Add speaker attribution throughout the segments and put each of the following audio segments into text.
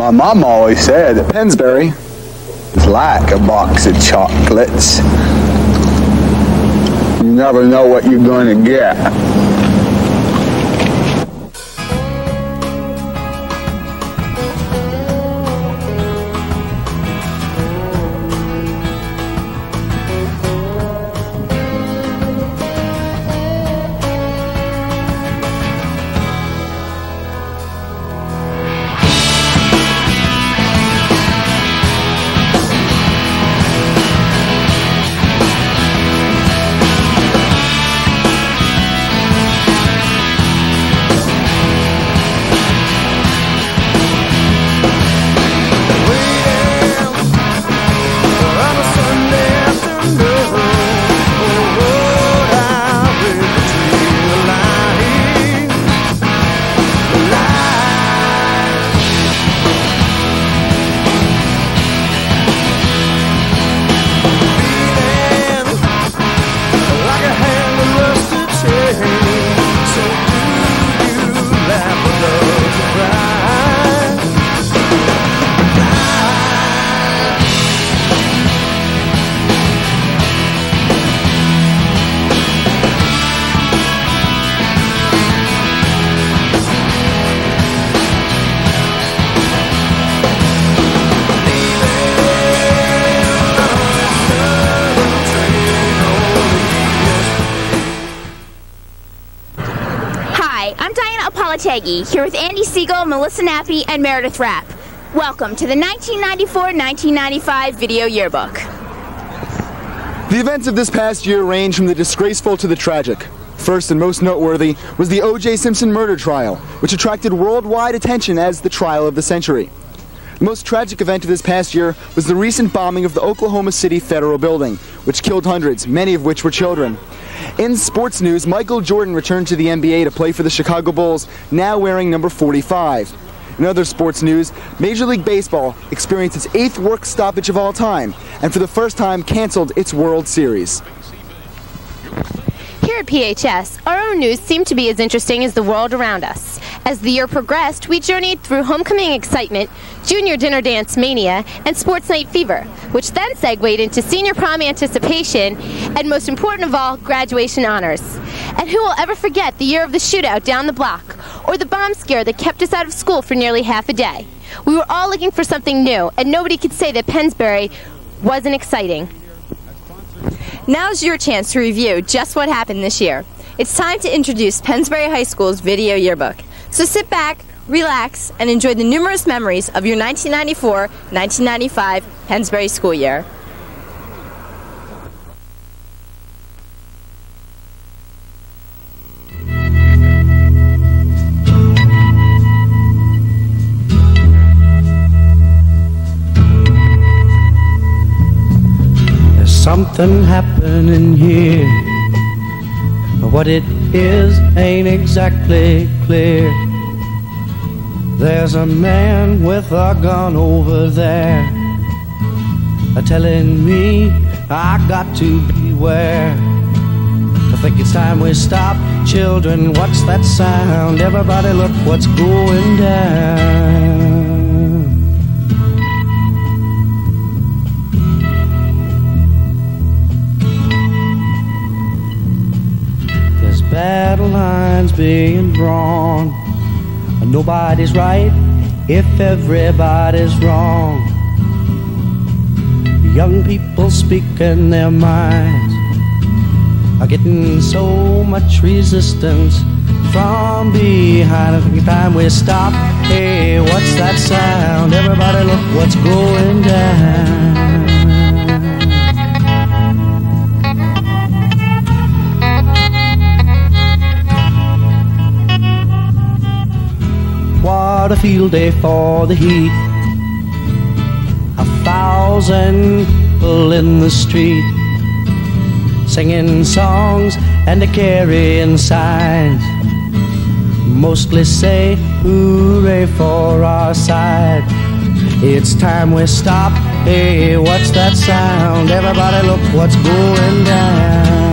Speaker 1: My mom always said that Pennsbury is like a box of chocolates. You never know what you're going to get.
Speaker 2: Here with Andy Siegel, Melissa Nappi, and Meredith Rapp. Welcome to the 1994-1995 Video Yearbook.
Speaker 3: The events of this past year range from the disgraceful to the tragic. First and most noteworthy was the O.J. Simpson murder trial, which attracted worldwide attention as the trial of the century. The most tragic event of this past year was the recent bombing of the Oklahoma City Federal Building, which killed hundreds, many of which were children. In sports news, Michael Jordan returned to the NBA to play for the Chicago Bulls, now wearing number 45. In other sports news, Major League Baseball experienced its 8th work stoppage of all time, and for the first time canceled its World Series.
Speaker 4: Here at PHS, our own news seemed to be as interesting as the world around us. As the year progressed, we journeyed through homecoming excitement, junior dinner dance mania, and sports night fever, which then segued into senior prom anticipation, and most important of all, graduation honors. And who will ever forget the year of the shootout down the block, or the bomb scare that kept us out of school for nearly half a day? We were all looking for something new, and nobody could say that Pennsbury wasn't exciting.
Speaker 5: Now's your chance to review just what happened this year. It's time to introduce Pennsbury High School's Video Yearbook. So sit back, relax, and enjoy the numerous memories of your 1994-1995 Pennsbury school year.
Speaker 6: There's something happening here, but what it is ain't exactly clear. There's a man with a gun over there, telling me I got to beware. I think it's time we stop. Children, what's that sound? Everybody look what's going down. There's battle lines being drawn. Nobody's right if everybody's wrong. Young people speaking their minds are getting so much resistance from behind. I think it's time we stop. Hey, what's that sound? Everybody look what's going down. What a field day for the heat. 1,000 people in the street, singing songs and a carrying signs. Mostly say hooray for our side. It's time we stop. Hey, what's that sound? Everybody look what's going down.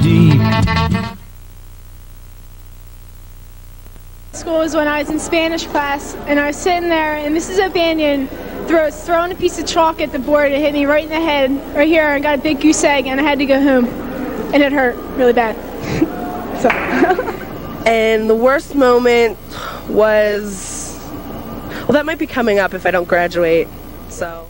Speaker 6: deep.
Speaker 7: School was when I was in Spanish class, and I was sitting there, and Mrs. O'Banion was throwing a piece of chalk at the board. It hit me right in the head, right here, and got a big goose egg, and I had to go home, and it hurt really bad. So.
Speaker 8: And the worst moment was, well, that might be coming up if I don't graduate, so.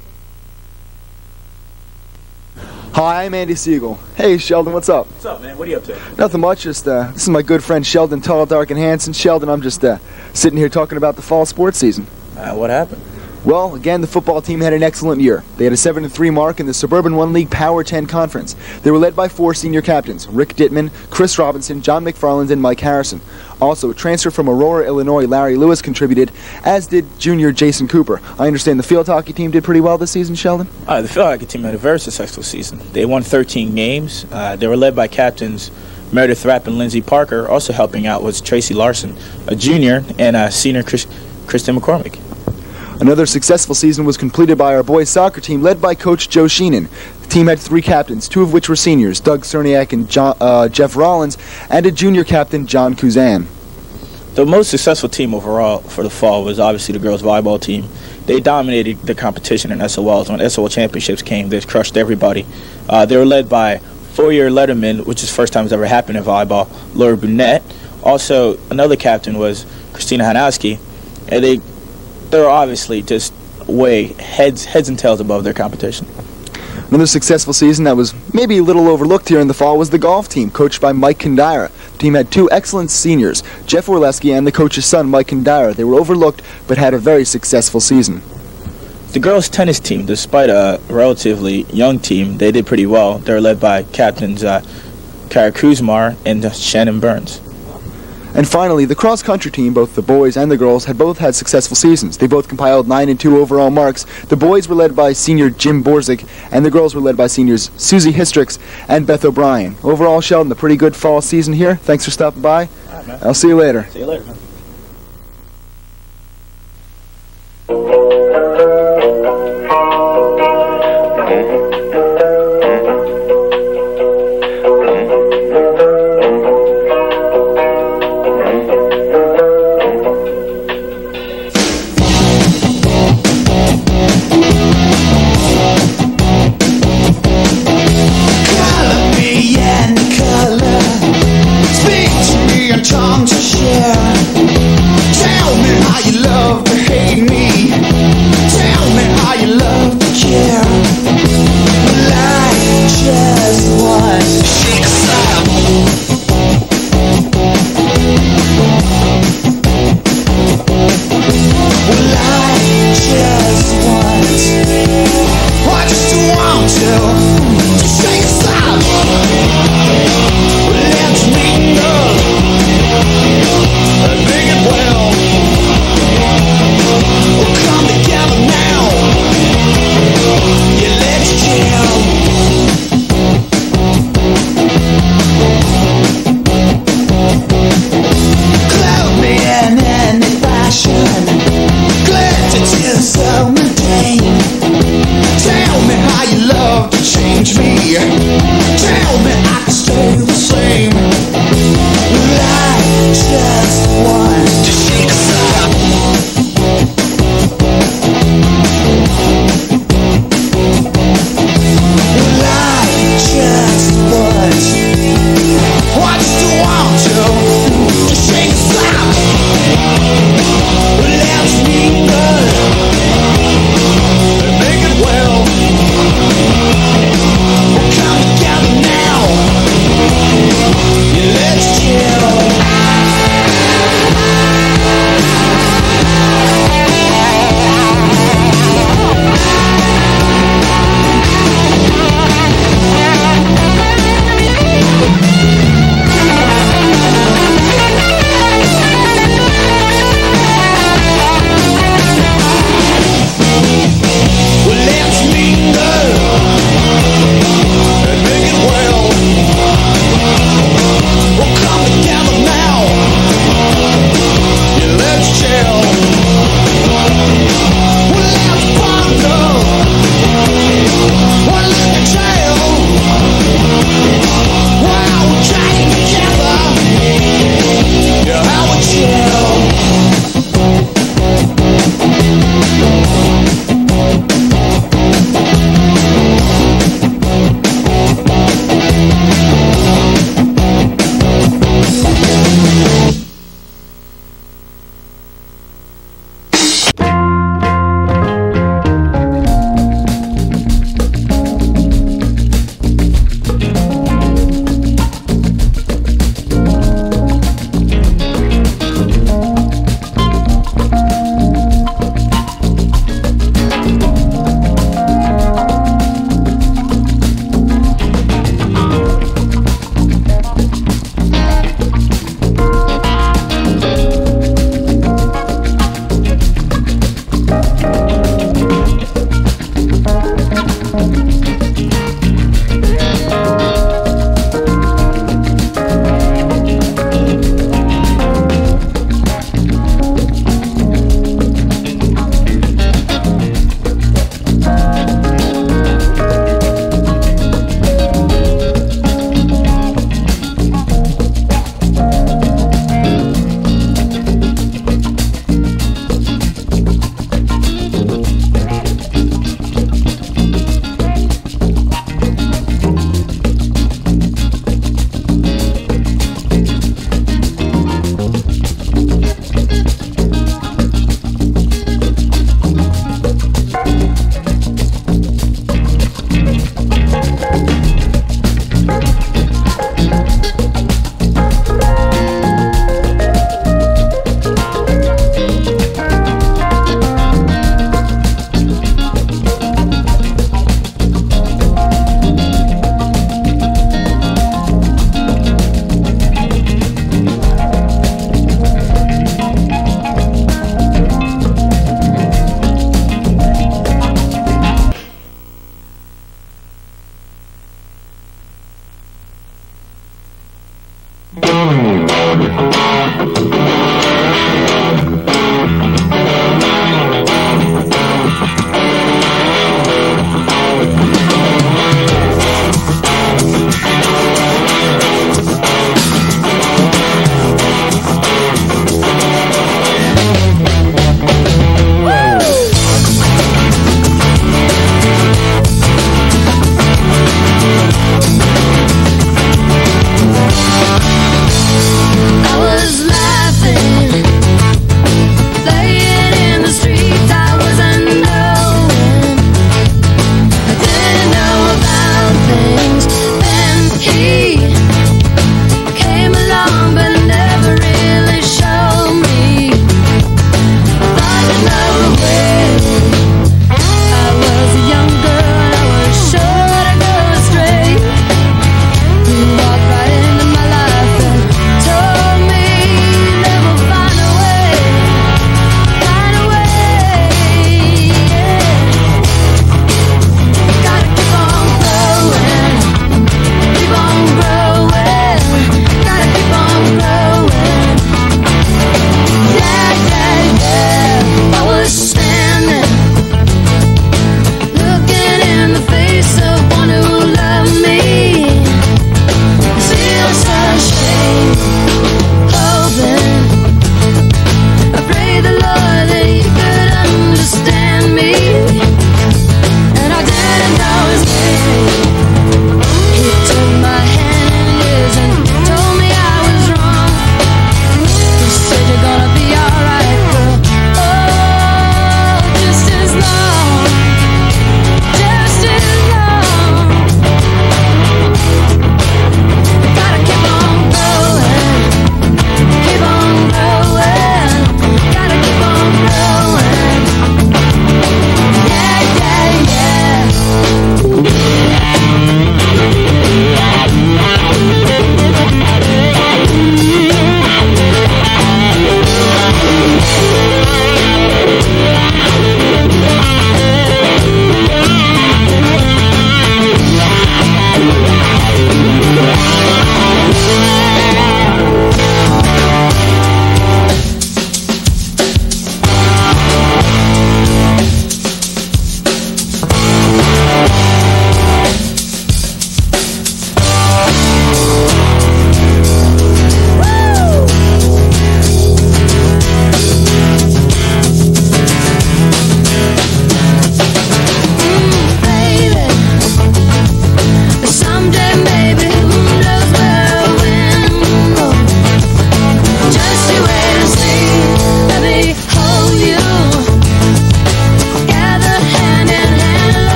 Speaker 3: Hi, I'm Andy Siegel. Hey, Sheldon, what's up?
Speaker 9: What's up, man? What are you up to?
Speaker 3: Nothing much, just, this is my good friend Sheldon, tall, dark, and handsome. Sheldon, I'm just, sitting here talking about the fall sports season.
Speaker 9: What happened?
Speaker 3: Well, again, the football team had an excellent year. They had a 7-3 mark in the Suburban One League Power 10 Conference. They were led by 4 senior captains, Rick Dittman, Chris Robinson, John McFarland, and Mike Harrison. Also, a transfer from Aurora, Illinois, Larry Lewis contributed, as did junior Jason Cooper. I understand the field hockey team did pretty well this season, Sheldon?
Speaker 9: The field hockey team had a very successful season. They won 13 games. They were led by captains Meredith Rapp and Lindsey Parker. Also helping out was Tracy Larson, a junior, and senior Kristen McCormick.
Speaker 3: Another successful season was completed by our boys soccer team, led by Coach Joe Sheenan. The team had 3 captains, 2 of which were seniors, Doug Cerniak and Jeff Rollins, and a junior captain, John Kuzan.
Speaker 9: The most successful team overall for the fall was obviously the girls' volleyball team. They dominated the competition in SOLs. When SOL championships came, they crushed everybody. They were led by 4-year letterman, which is the first time it's ever happened in volleyball, Laura Brunette. Also, another captain was Christina Hanowski, and they were obviously just way heads and tails above their competition.
Speaker 3: Another successful season that was maybe a little overlooked here in the fall was the golf team, coached by Mike Kandira. The team had 2 excellent seniors, Jeff Orleski and the coach's son, Mike Kandira. They were overlooked, but had a very successful season.
Speaker 9: The girls' tennis team, despite a relatively young team, they did pretty well. They were led by captains Kara Kuzmar and Shannon Burns.
Speaker 3: And finally, the cross-country team, both the boys and the girls, had both had successful seasons. They both compiled 9 and 2 overall marks. The boys were led by senior Jim Borzik, and the girls were led by seniors Susie Histrix and Beth O'Brien. Overall, Sheldon, a pretty good fall season here. Thanks for stopping by.
Speaker 9: All right, man.
Speaker 3: I'll see you later.
Speaker 9: See you later, man.
Speaker 10: Time to share. Tell me how you love to hate me. Tell me how you love to care. Well, I just want to shake a slap. Well, I just want to shake a slap. Let's make love. Big and well, we'll come together now. Yeah, let's jam. Clothe me in any fashion, glad to tears so mundane. Tell me how you love to change.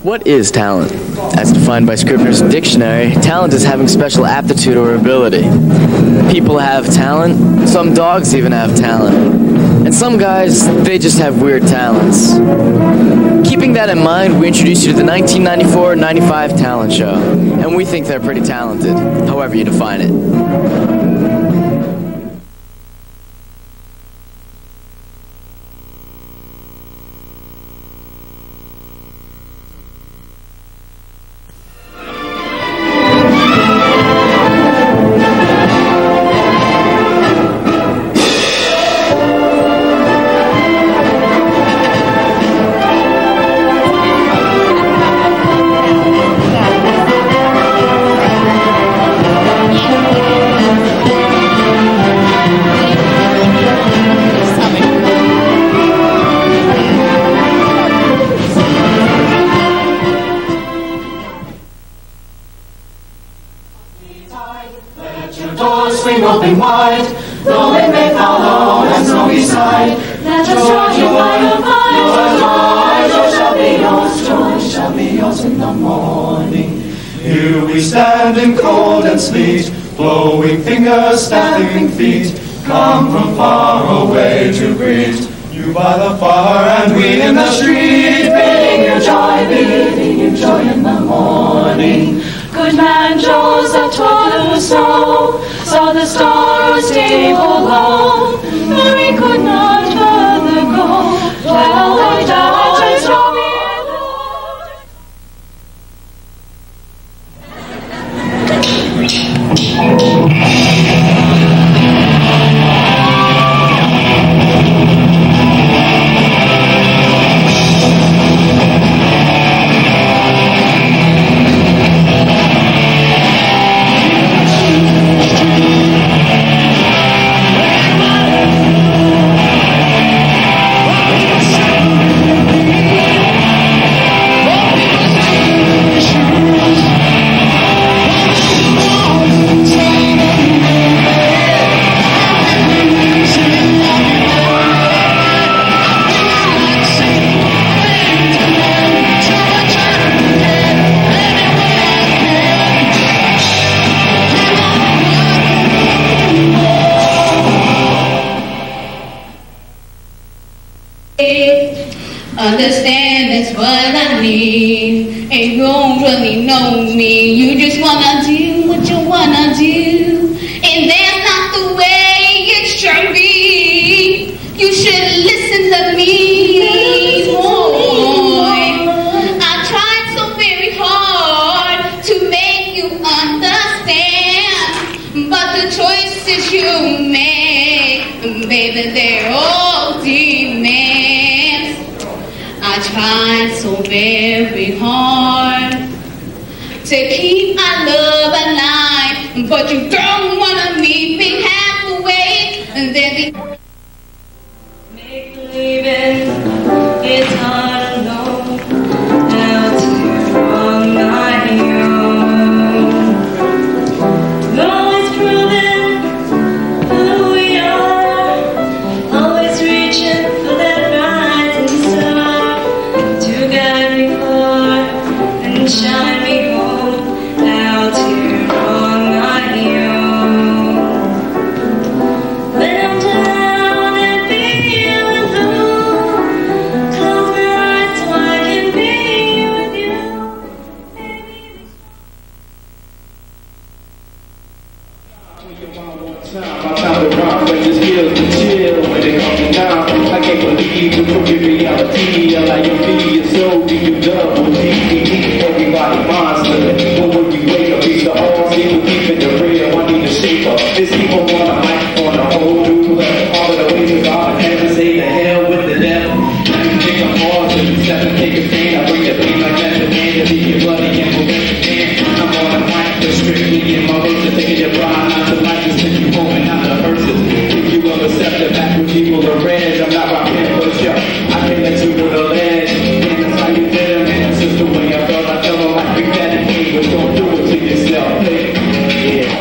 Speaker 11: What is talent? As defined by Scribner's Dictionary, talent is having special aptitude or ability. People have talent, some dogs even have talent, and some guys, they just have weird talents. Keeping that in mind, we introduce you to the 1994-95 talent show, and we think they're pretty talented, however you define it.
Speaker 10: Swing open wide, though it may follow and snowy side. Let us join you by the fire. Joy shall be yours, joy shall be yours in the morning. Here we stand in cold and sleet, blowing fingers, stamping feet, come from far away to greet you by the fire and we in the street, bidding you joy in the morning. Good man Joseph trod in the snow, saw the stars day below. Mary could not further go, till they died snowy
Speaker 12: understand that's what I need. And you don't really know me. You just wanna do what you wanna do. And that's not the way it should be. You should listen to me, boy. I tried so very hard to make you understand. But the choices you make, baby, they're all demands. I tried so very hard to keep our love alive, but you don't wanna meet me halfway, and then the make believing it's hard alone now to on my own. Always proving who we are, always reaching for that rising star to guide me forward and shine me home out here on my own. When I'm down and feeling low, close my eyes so I can be with you.
Speaker 10: My time to rock, but just feel to chill when it comes down. I can't believe the crooked reality. I like your feet, your soul, you double deep. Everybody monster. But when you wake up, it's the all see we keep it the real. I need a shaper. This people wanna hype on a whole new level. All of the ways is all I have to say the hell with the devil. Now you think I'm hard to be seven, take a pain. I bring the pain like that to man to leave your bloody and prevent the man. I'm on a mic, but strictly in my words to take your bride, not to like to send you home and not the hearses. If you ever step the back with people are red, I'm not rocking push up. I can let you go to ledge. And that's how you did it, man. That's just the way I felt. I tell them like big daddy king, but don't do it to yourself. Hey, yeah.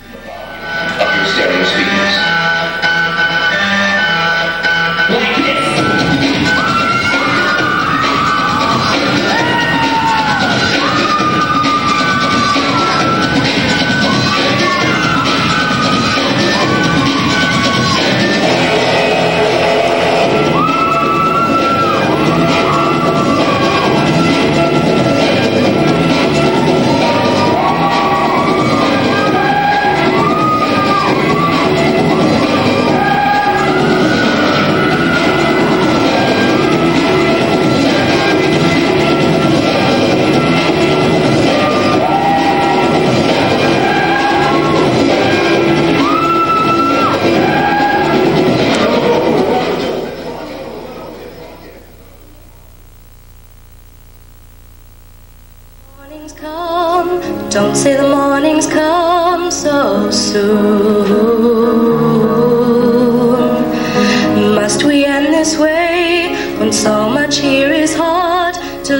Speaker 13: Up your stereo speakers. Like this. say the mornings come so soon. Must we end this way when so much here is hard to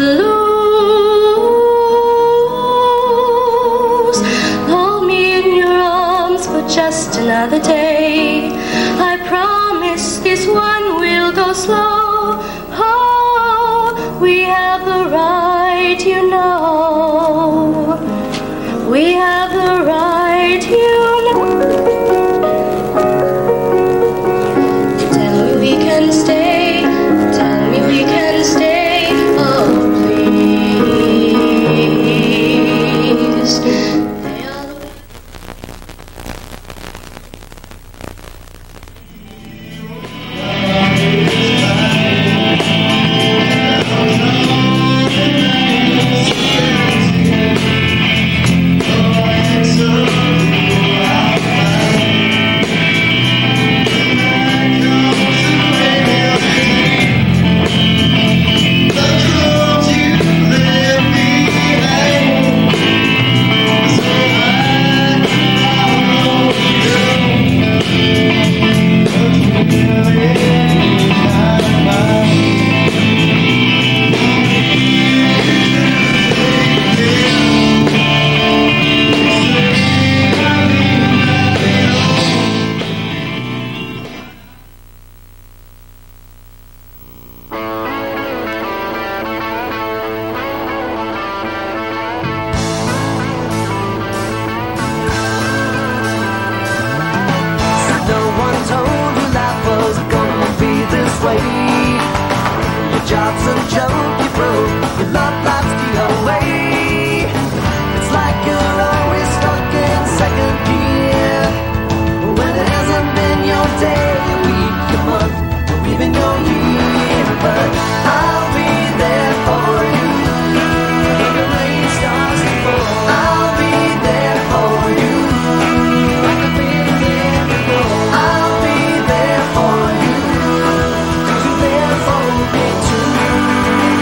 Speaker 13: lose? Hold me in your arms for just another day. I promise this one will go slow. Oh, we have the right, you know. We have the right, you know. Tell me we can stay. Tell me we can stay. Oh, please. They are the
Speaker 10: your job's a joke, you broke, your love life's the away. It's like you're always stuck in second gear, when it hasn't been your day, your week, your month, or even your year. But I'll be there for you when the rain starts to fall. I'll be there for you like I've been there before. I'll be there for you. There for me too.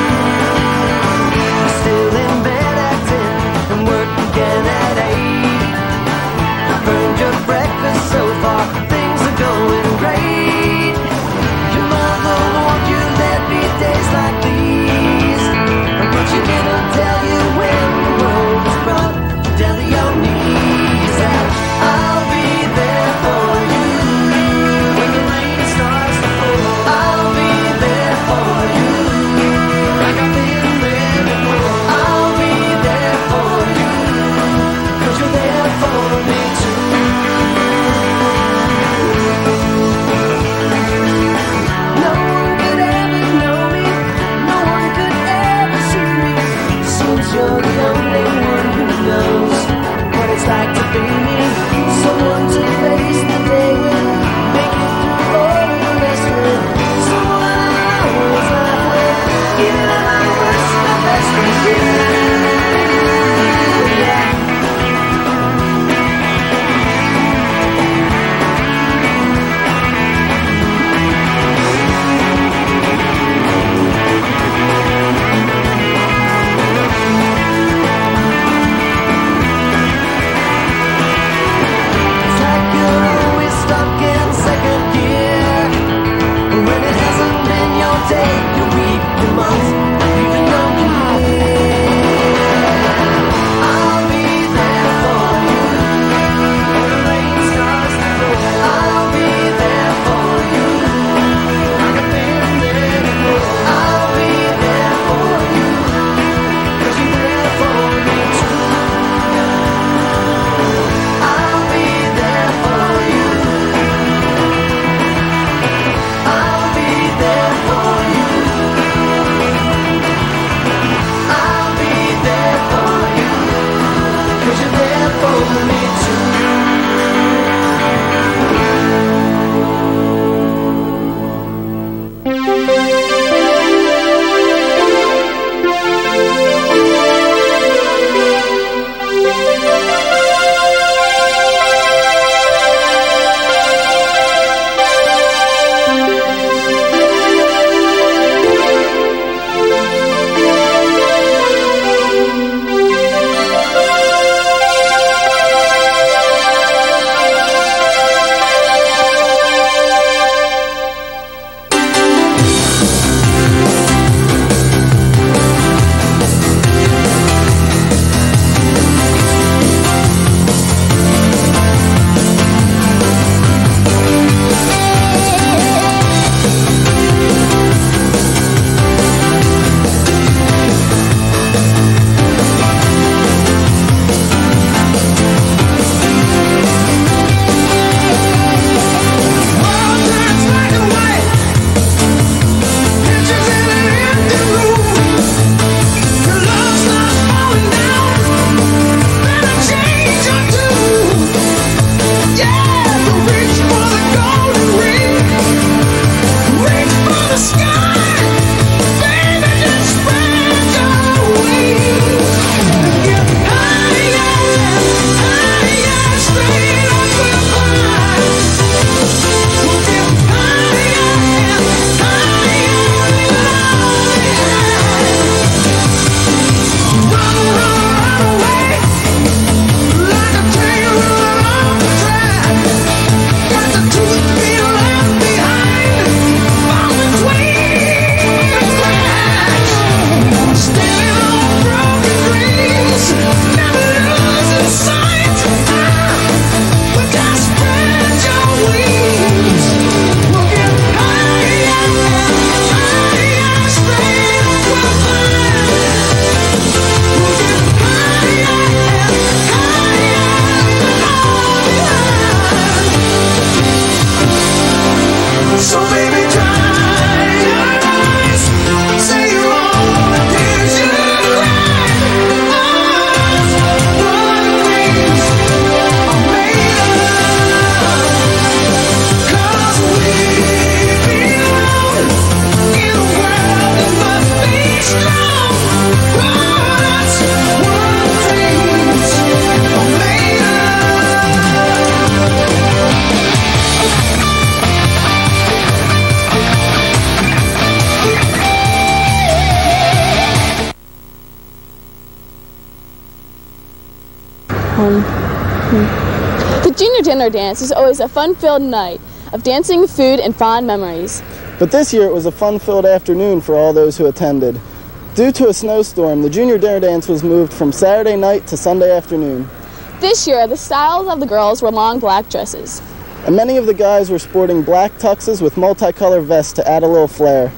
Speaker 14: The junior dinner dance is always a fun-filled night of dancing, food, and fond memories.
Speaker 15: But this year it was a fun-filled afternoon for all those who attended. Due to a snowstorm, the junior dinner dance was moved from Saturday night to Sunday afternoon.
Speaker 14: This year, the styles of the girls were long black dresses.
Speaker 15: And many of the guys were sporting black tuxes with multicolored vests to add a little flair.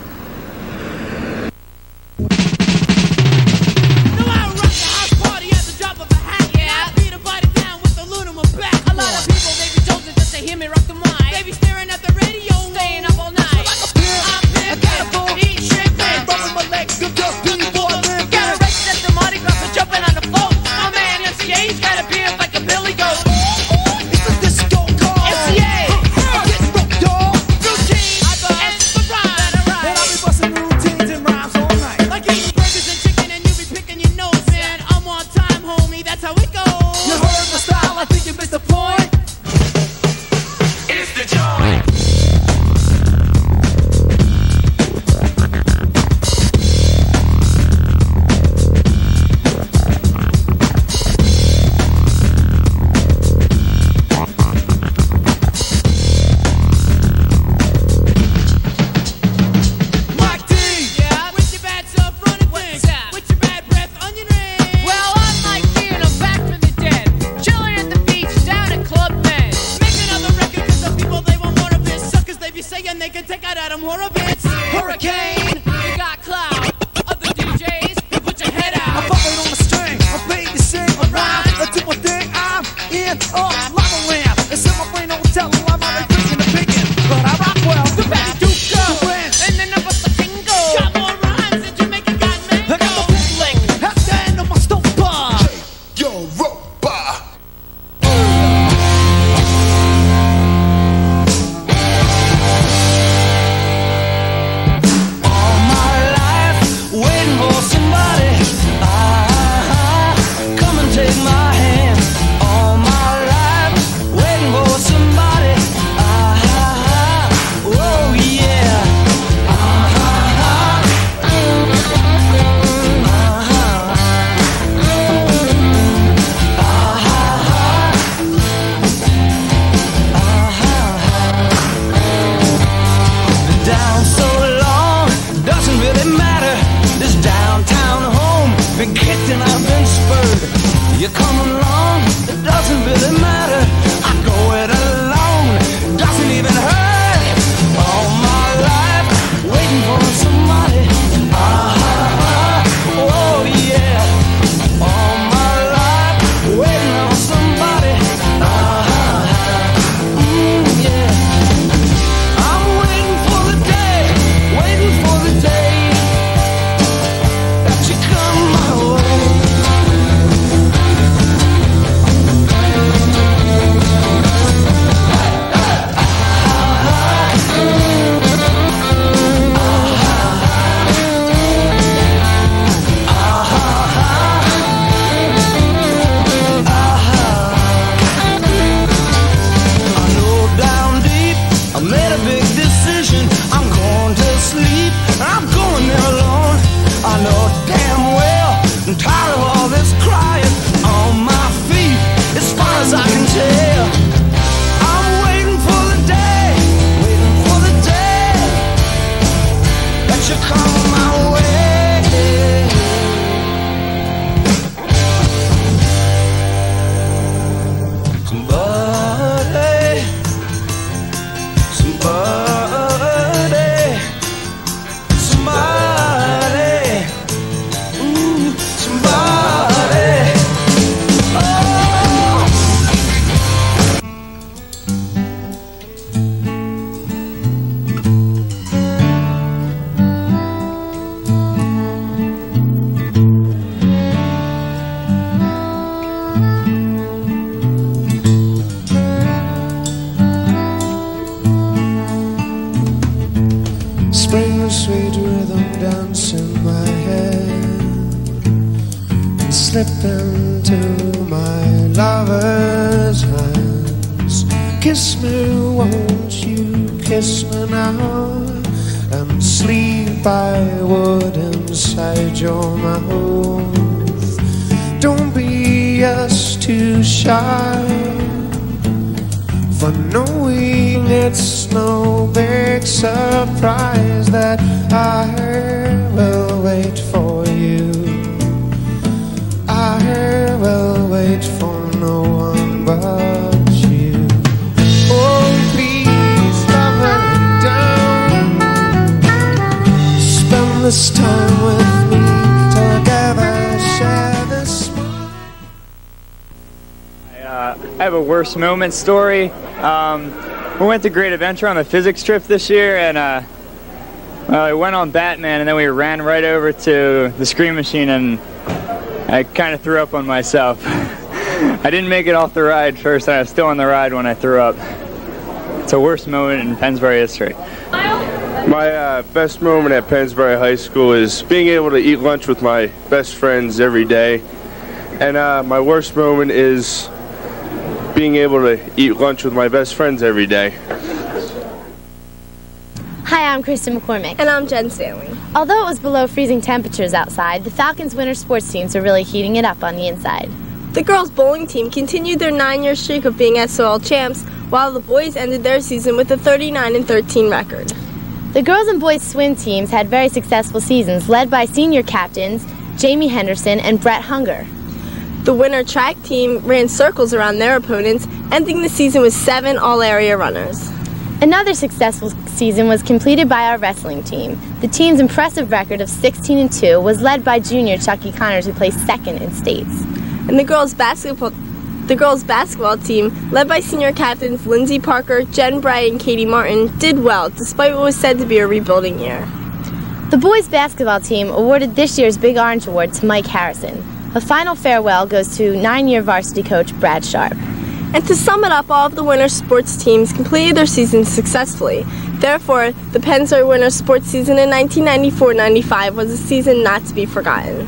Speaker 10: Hurricane, you got cloud. Other DJs, you put your head out. I'm fucking on the string, I'm paid to sing a rhyme. I do my thing, I'm in a lava lamp. It's in my brain, don't tell who I'm already freaking the picking. But I rock well, the Betty Duke go. And then I'm a single. Got more rhymes than Jamaica got mango. I got the bootleg, at the end of my stove bar. Yo, robot. Kicked and I've been spurred. You come along, it doesn't really matter. I go it alone, doesn't even hurt. All my life, waiting for somebody. Oh yeah. All my life, waiting on somebody. Yeah. I'm waiting for the day, waiting for the day that you come my way.
Speaker 16: Spring sweet rhythm dance in my head, and slip into my lover's hands. Kiss me, won't you kiss me now, and sleep I would inside your mouth. Don't be just too shy, for knowing it's no big surprise that I will wait for you. I will wait for no one but you. Oh, please never down. Spend this time with me together, share this.
Speaker 17: I have a worst moment story. We went to Great Adventure on the physics trip this year, and I went on Batman, and then we ran right over to the Scream Machine, and I kind of threw up on myself. I didn't make it off the ride first, and I was still on the ride when I threw up. It's a worst moment in Pennsbury history.
Speaker 18: My best moment at Pennsbury High School is being able to eat lunch with my best friends every day. And my worst moment is being able to eat lunch with my best friends every day.
Speaker 4: Hi, I'm Kristen McCormick.
Speaker 5: And I'm Jen Stanley.
Speaker 4: Although it was below freezing temperatures outside, the Falcons winter sports teams are really heating it up on the inside.
Speaker 5: The girls' bowling team continued their 9-year streak of being SOL champs, while the boys ended their season with a 39-13 record.
Speaker 4: The girls' and boys' swim teams had very successful seasons, led by senior captains Jamie Henderson and Brett Hunger.
Speaker 5: The winter track team ran circles around their opponents, ending the season with 7 all-area runners.
Speaker 4: Another successful season was completed by our wrestling team. The team's impressive record of 16-2 was led by junior Chucky Connors, who placed second in states.
Speaker 5: And the girls' basketball team, led by senior captains Lindsay Parker, Jen Bray, and Katie Martin, did well, despite what was said to be a rebuilding year.
Speaker 4: The boys' basketball team awarded this year's Big Orange Award to Mike Harrison. A final farewell goes to 9-year varsity coach Brad Sharp.
Speaker 5: And to sum it up, all of the winter sports teams completed their seasons successfully. Therefore, the Pennsbury winter sports season in 1994-95 was a season not to be forgotten.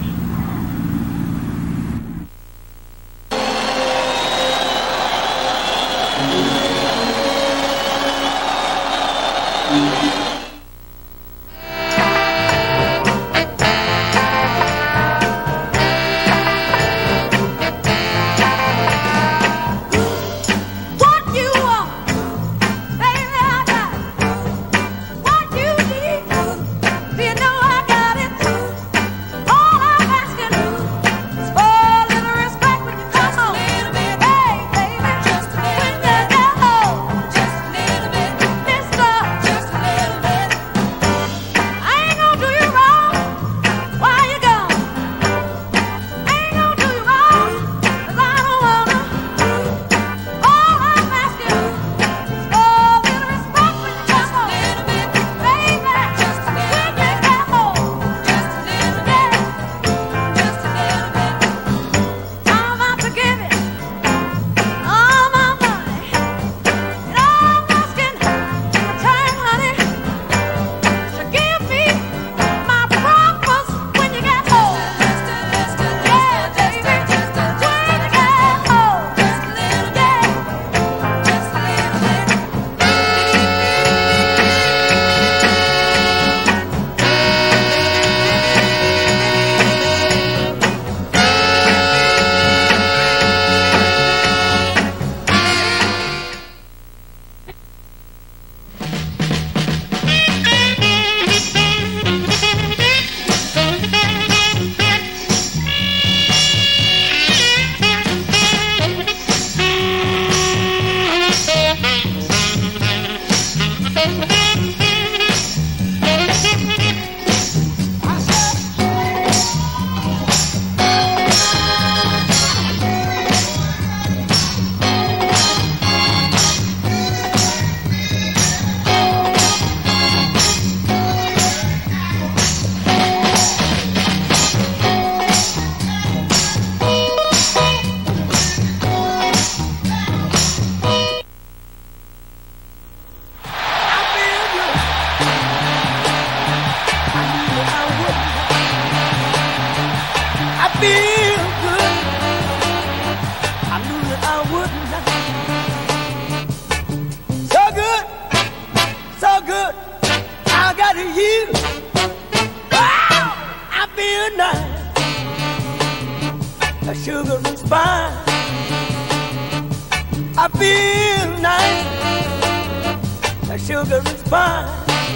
Speaker 10: I feel nice, like sugar and spice.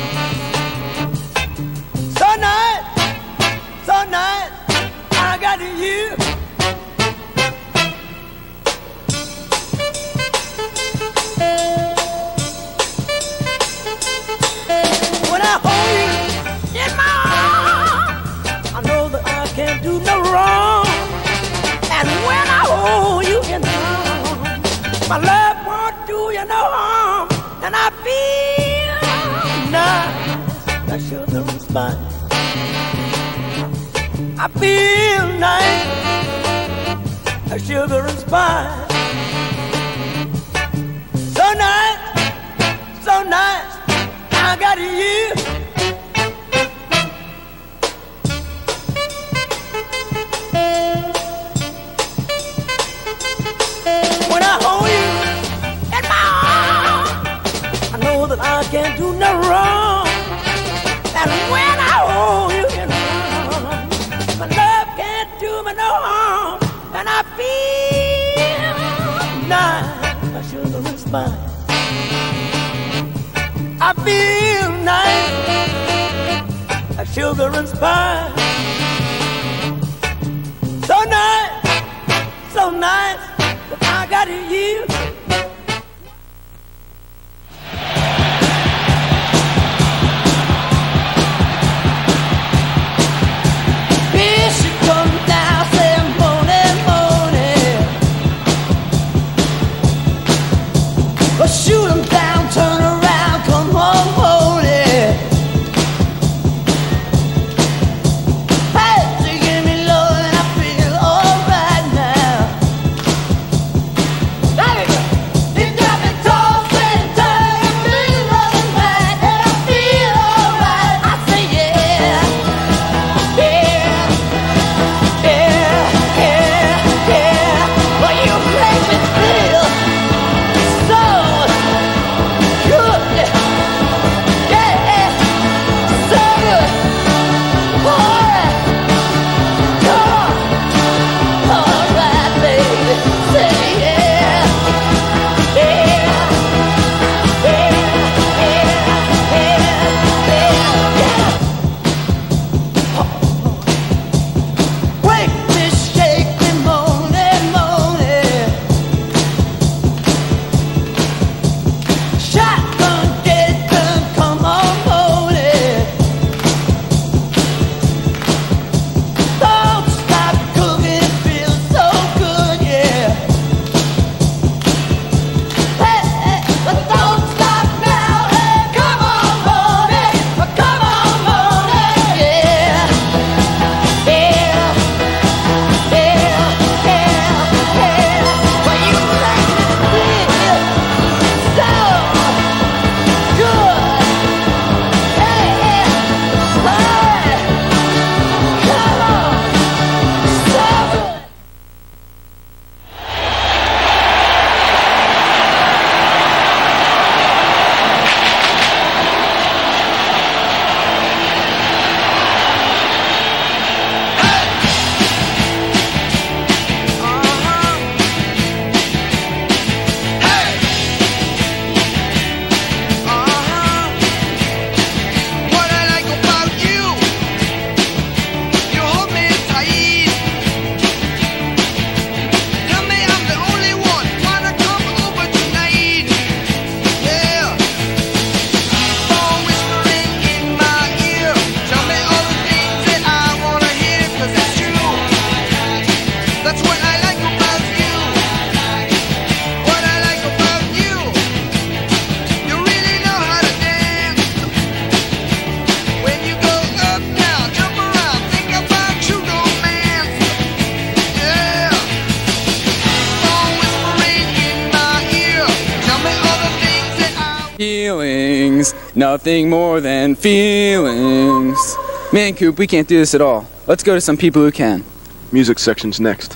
Speaker 10: So nice, I got you. When I hold you in my arms, I know that I can't do no wrong. And when I hold you in my arms, my love won't do you no harm. And I feel nice, like sugar and spice. I feel nice, like sugar and spice. So nice, I got you. When I hold you in my arms, I know that I can't do no wrong. And when I hold you in my arms, my love can't do me no harm. And I feel nice, like sugar and spice. I feel nice, like sugar and spice. So nice, that I got you. Here she comes now, saying morning, morning. But shoot 'em down, turn around, come on, hold it. Hey, she give me love and I feel alright now. Hey, you got me tossing, turning, me loving right, and I feel alright. I say yeah, yeah, yeah, yeah, yeah. Well, you make me feel so good, yeah, so good. Boy, come on, alright, baby, say yeah, yeah, yeah, yeah, yeah. Wake me, shake me, moaning, moaning. Shotgun, get it done, come on, hold it. Don't stop cooking, it feels so good, yeah. Hey, hey, but don't stop now, hey, come on, hold it, come on, hold it, yeah. Yeah, yeah, yeah, yeah. Well, you make me feel so good. Hey, yeah, alright, come on, so good.
Speaker 16: What I like about you, you hold me tight. Tell me I'm the only one, wanna come over tonight. Yeah. Phone whispering in my ear, tell me all the things that I wanna hear, 'cause it's true. That's what I like about you. What I like about you, you really know how to dance. When you go up, down, jump around, think about true romance. Yeah. Phone whispering in my ear, tell me all the things that I
Speaker 19: Feelings, nothing more than feelings. Man, Coop, we can't do this at all. Let's go to some people who can.
Speaker 18: Music section's next.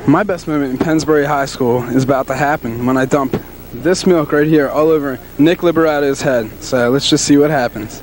Speaker 19: My best moment in Pennsbury High School is about to happen when I dump this milk right here all over Nick Liberato's head. So let's just see what happens.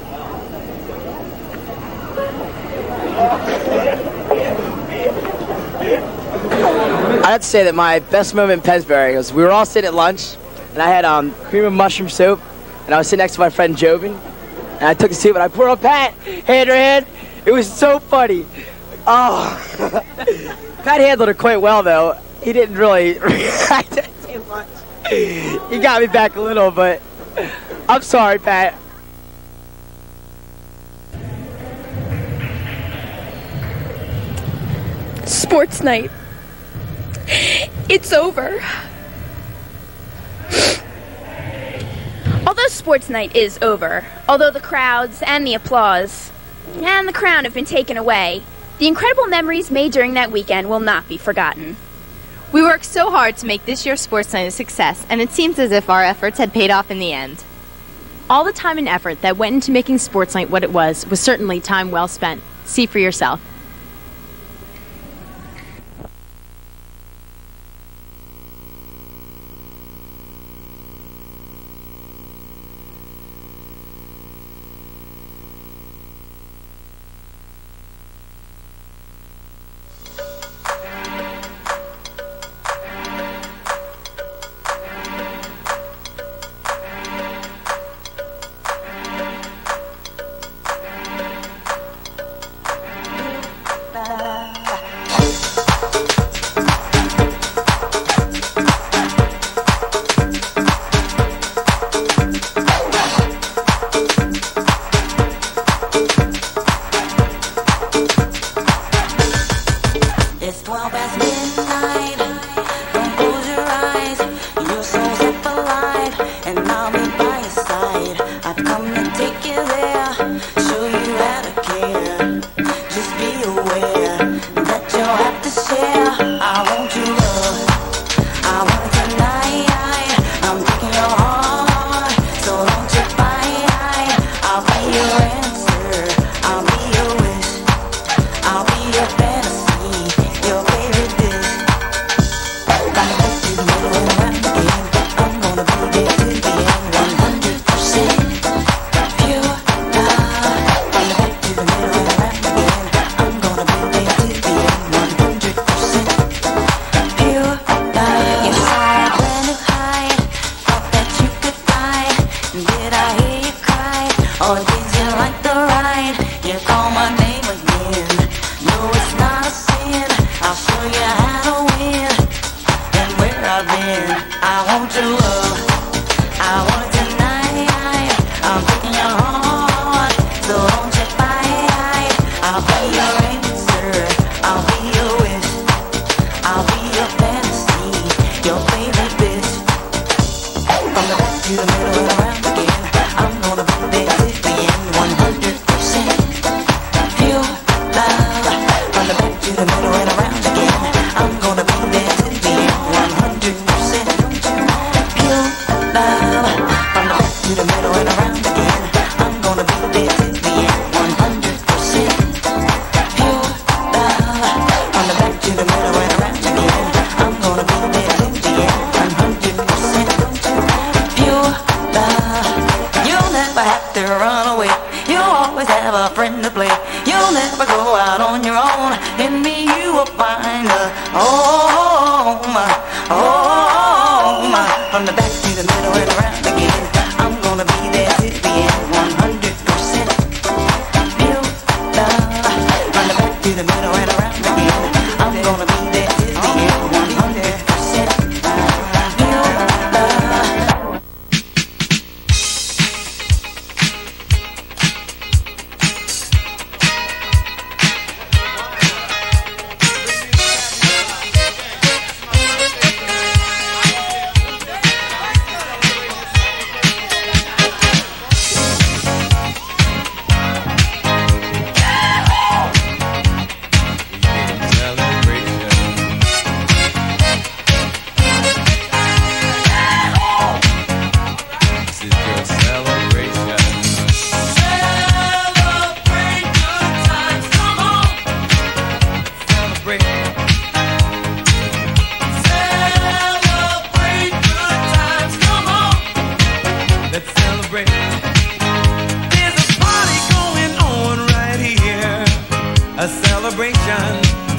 Speaker 20: I have to say that my best moment in Pennsbury was we were all sitting at lunch, and I had cream and mushroom soup, and I was sitting next to my friend Jobin, and I took the soup and I poured on Pat, hand her hand. It was so funny. Oh, Pat handled it quite well though. He didn't really react too much. He got me back a little, but I'm sorry, Pat.
Speaker 21: Sports night. It's over.
Speaker 2: Although sports night is over, although the crowds and the applause and the crown have been taken away, the incredible memories made during that weekend will not be forgotten.
Speaker 5: We worked so hard to make this year's sports night a success, and it seems as if our efforts had paid off in the end.
Speaker 22: All the time and effort that went into making sports night what it was certainly time well spent. See for yourself.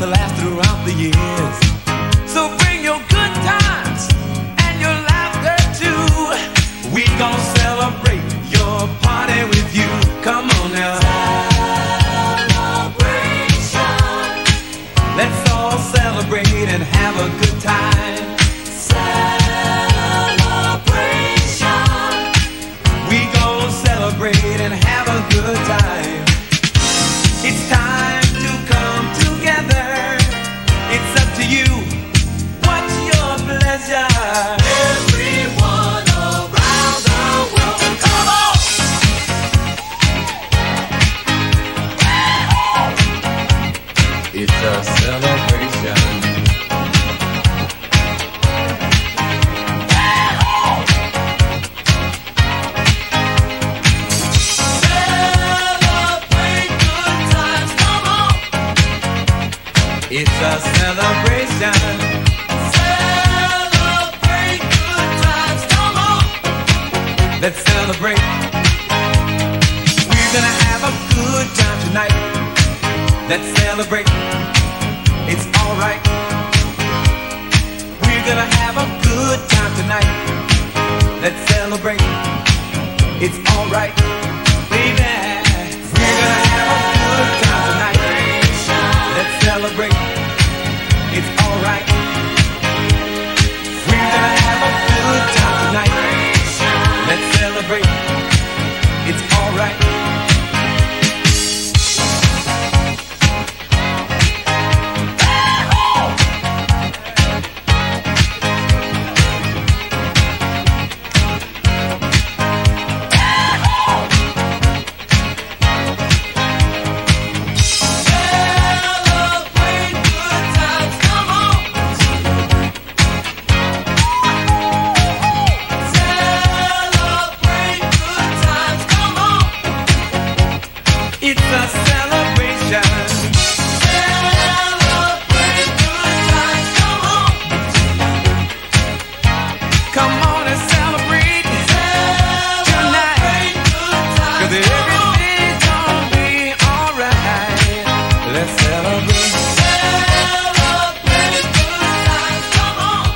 Speaker 10: to last throughout the years. So bring your good times and your laughter too. We gon' celebrate your party with you. Come on now. Celebration. Let's all celebrate and have a good time. Celebration. We gon' celebrate and have a good time. It's time to come together. It's up to you. What's your pleasure? Everyone around the world, come on! It's a celebration. It's a celebration. Celebrate good times, come on. Let's celebrate. We're gonna have a good time tonight. Let's celebrate. It's alright. We're gonna have a good time tonight. Let's celebrate. It's alright. Baby, we're gonna have a good time tonight. Let's celebrate. It's alright. We're gonna have a good time tonight. Let's celebrate. It's alright. It's a celebration. Celebrate good times, come on. Come on and celebrate tonight. 'Cause everything's gonna be alright. Let's celebrate. Celebrate good times, come on.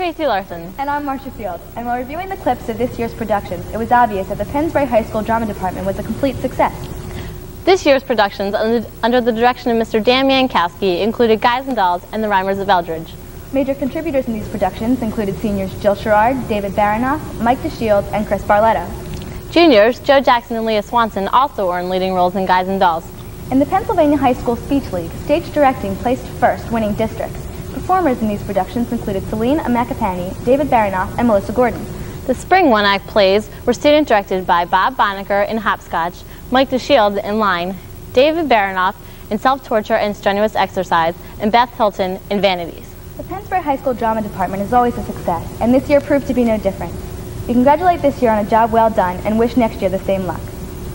Speaker 1: Tracy Larson.
Speaker 6: And I'm Marcia Field. And while reviewing the clips of this year's productions, it was obvious that the Pennsbury High School Drama Department was a complete success.
Speaker 1: This year's productions, under the direction of Mr. Dan Mankowski, included Guys and Dolls and The Rhymers of Eldridge.
Speaker 6: Major contributors in these productions included seniors Jill Sherrard, David Baranoff, Mike DeShields, and Chris Barletta.
Speaker 1: Juniors, Joe Jackson and Leah Swanson, also earned leading roles in Guys and Dolls.
Speaker 6: In the Pennsylvania High School Speech League, stage directing placed first, winning districts. Performers in these productions included Celine Amakapani, David Baranoff, and Melissa Gordon.
Speaker 1: The spring one-act plays were student-directed by Bob Bonaker in Hopscotch, Mike DeShields in Line, David Baranoff in Self-Torture and Strenuous Exercise, and Beth Hilton in Vanities.
Speaker 6: The Pennsbury High School Drama Department is always a success, and this year proved to be no different. We congratulate this year on a job well done and wish next year the same luck.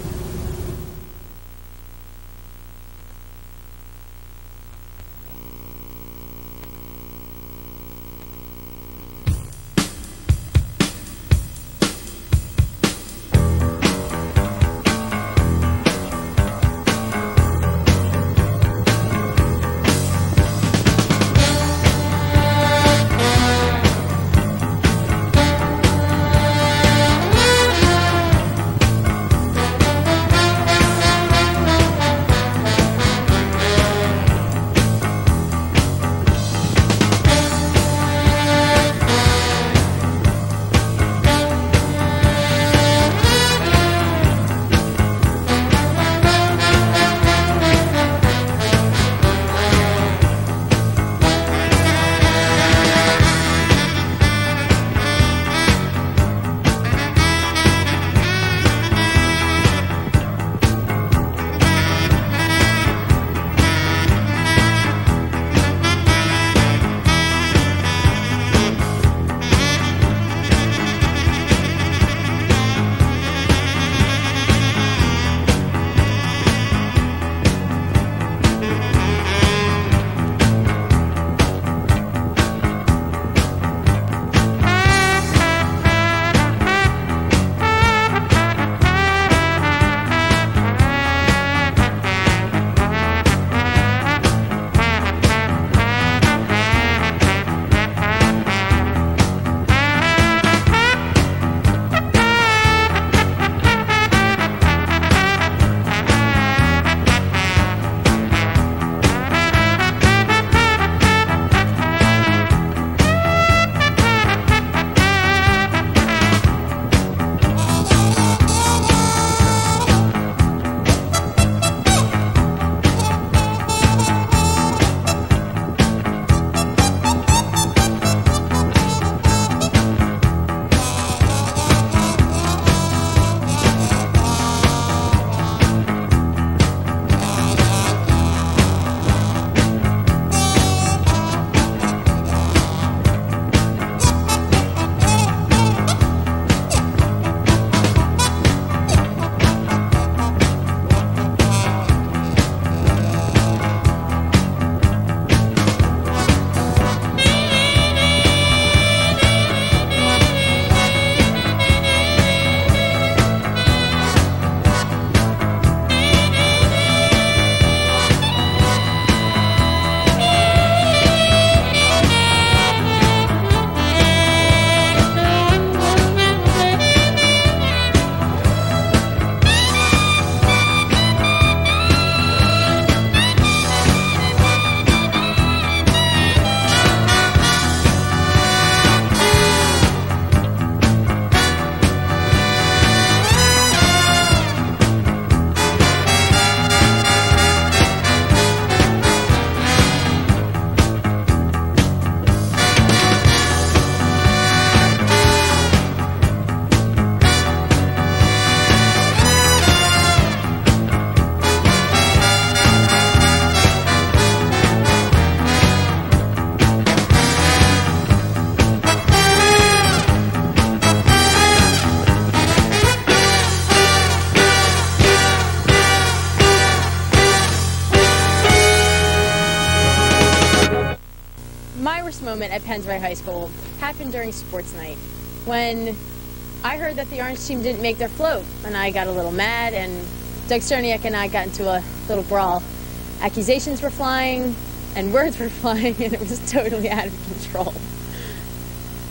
Speaker 22: moment at Pennsbury High School happened during sports night when I heard that the Orange team didn't make their float, and I got a little mad, and Doug Sterniak and I got into a little brawl. Accusations were flying, and words were flying, and it was totally out of control.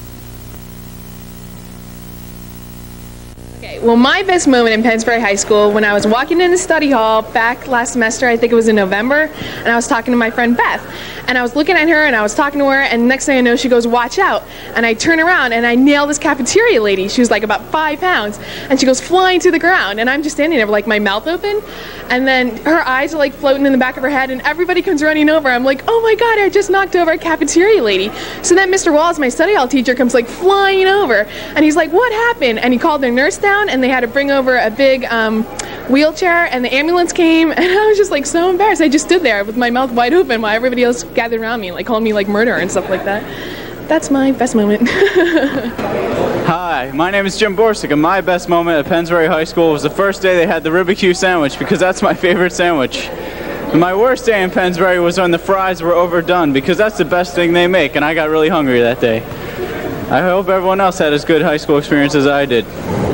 Speaker 7: Okay, well, my best moment in Pennsbury High School when I was walking in the study hall back last semester, I think it was in November, and I was talking to my friend Beth. And I was looking at her and I was talking to her, and next thing I know, she goes, "Watch out." And I turn around and I nail this cafeteria lady. She was like about 5 pounds, and she goes flying to the ground. And I'm just standing there with like my mouth open, and then her eyes are like floating in the back of her head, and everybody comes running over. I'm like, "Oh my God, I just knocked over a cafeteria lady." So then Mr. Walls, my study hall teacher, comes like flying over, and he's like, "What happened?" And he called their nurse down, and they had to bring over a big wheelchair, and the ambulance came, and I was just like so embarrassed. I just stood there with my mouth wide open while everybody else gathered around me, like calling me like murderer and stuff like that. That's my best moment.
Speaker 8: Hi, my name is Jim Borsick, and my best moment at Pennsbury High School was the first day they had the Ribicue sandwich, because that's my favorite sandwich. And my worst day in Pennsbury was when the fries were overdone, because that's the best thing they make, and I got really hungry that day. I hope everyone else had as good high school experience as I did.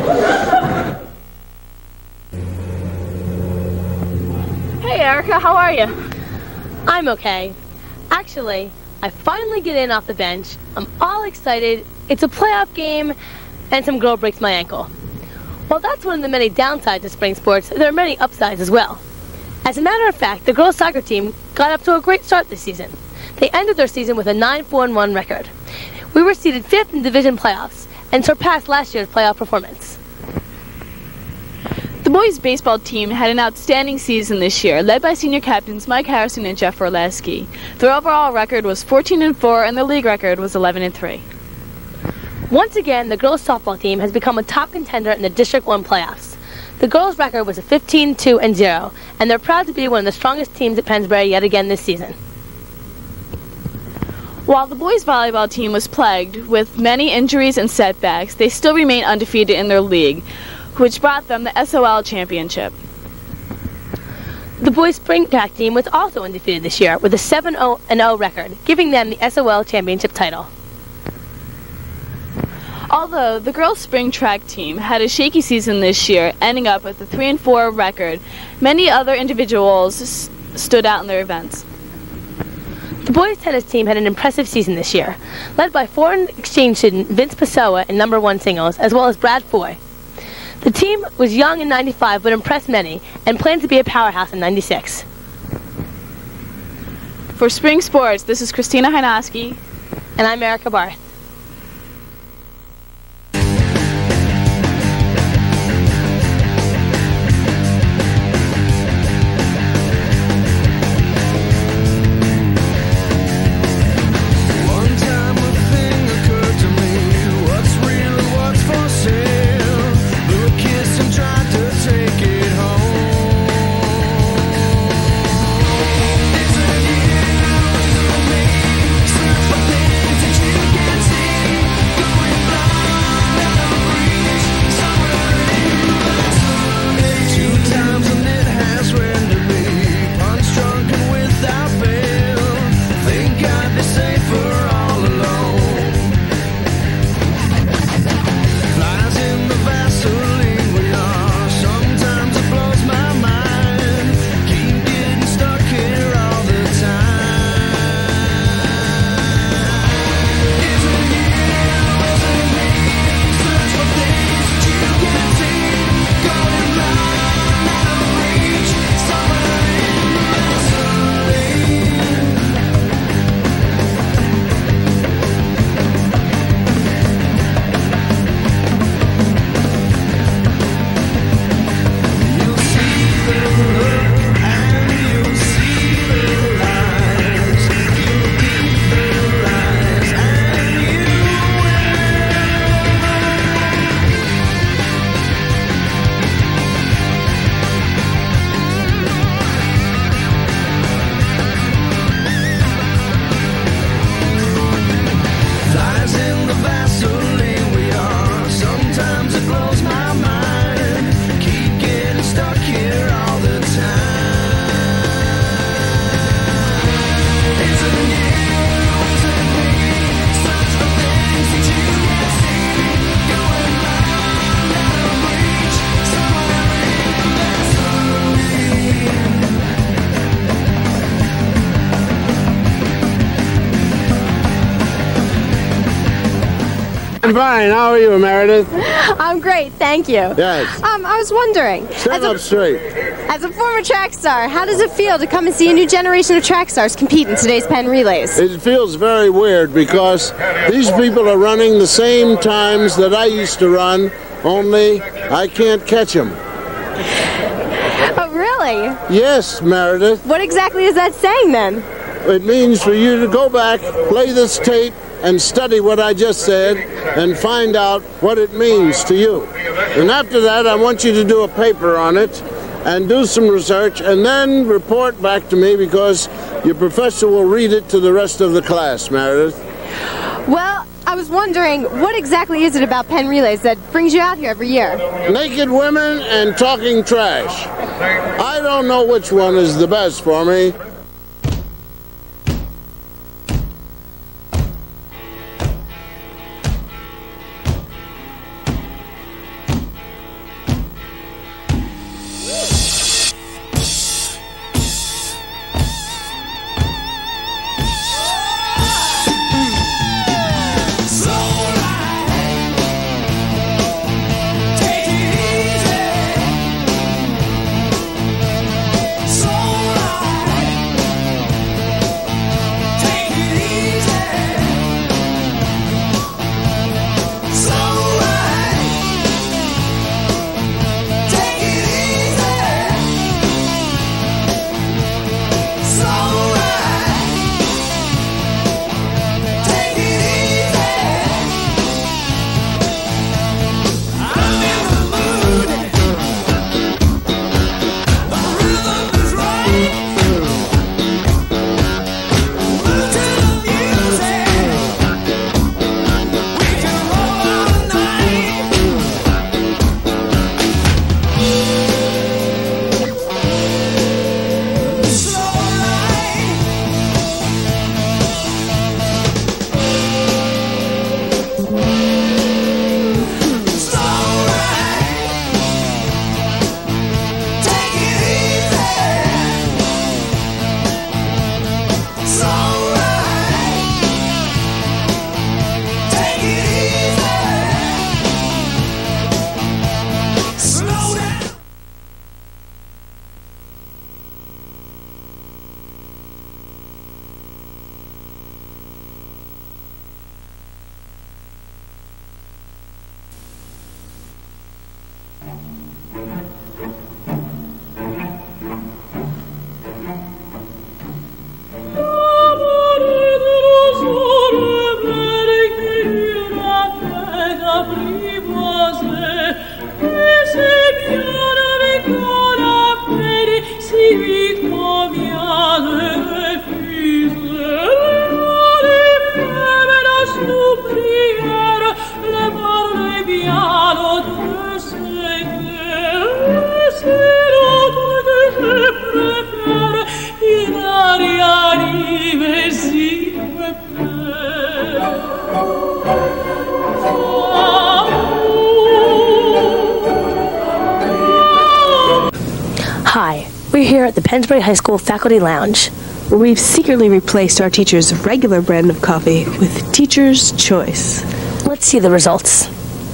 Speaker 23: Hey Erica, how are you?
Speaker 1: I'm okay. Actually, I finally get in off the bench. I'm all excited. It's a playoff game, and some girl breaks my ankle. While that's one of the many downsides of spring sports, there are many upsides as well. As a matter of fact, the girls' soccer team got up to a great start this season. They ended their season with a 9-4-1 record. We were seeded 5th in division playoffs and surpassed last year's playoff performance.
Speaker 14: The boys' baseball team had an outstanding season this year, led by senior captains Mike Harrison and Jeff Orleski. Their overall record was 14-4, and their league record was 11-3.
Speaker 1: Once again, the girls' softball team has become a top contender in the District 1 playoffs. The girls' record was a 15-2-0, and they're proud to be one of the strongest teams at Pennsbury yet again this season.
Speaker 14: While the boys' volleyball team was plagued with many injuries and setbacks, they still remain undefeated in their league, which brought them the SOL championship.
Speaker 1: The boys' spring track team was also undefeated this year with a 7-0 record, giving them the SOL championship title.
Speaker 14: Although the girls' spring track team had a shaky season this year, ending up with a 3-4 record, many other individuals stood out in their events.
Speaker 1: The boys' tennis team had an impressive season this year, led by foreign exchange student Vince Pessoa in #1 singles, as well as Brad Foy. The team was young in '95 but impressed many, and planned to be a powerhouse in '96.
Speaker 14: For spring sports, this is Christina Hynoski.
Speaker 1: And I'm Erica Barth.
Speaker 10: Get
Speaker 3: I'm fine. How are you, Meredith?
Speaker 4: I'm great, thank you.
Speaker 3: Yes.
Speaker 4: I was wondering,
Speaker 3: Stand up straight.
Speaker 4: as a former track star, how does it feel to come and see a new generation of track stars compete in today's Penn Relays?
Speaker 3: It feels very weird because these people are running the same times that I used to run, only I can't catch them.
Speaker 4: Oh, really?
Speaker 3: Yes, Meredith.
Speaker 4: What exactly is that saying then?
Speaker 3: It means for you to go back, play this tape, and study what I just said and find out what it means to you. And after that, I want you to do a paper on it and do some research and then report back to me because your professor will read it to the rest of the class, Meredith.
Speaker 4: Well, I was wondering, what exactly is it about Penn Relays that brings you out here every year?
Speaker 3: Naked women and talking trash. I don't know which one is the best for me.
Speaker 9: Hi, we're here at the Pennsbury High School Faculty Lounge, where we've secretly replaced our teacher's regular brand of coffee with Teacher's Choice. Let's see the results.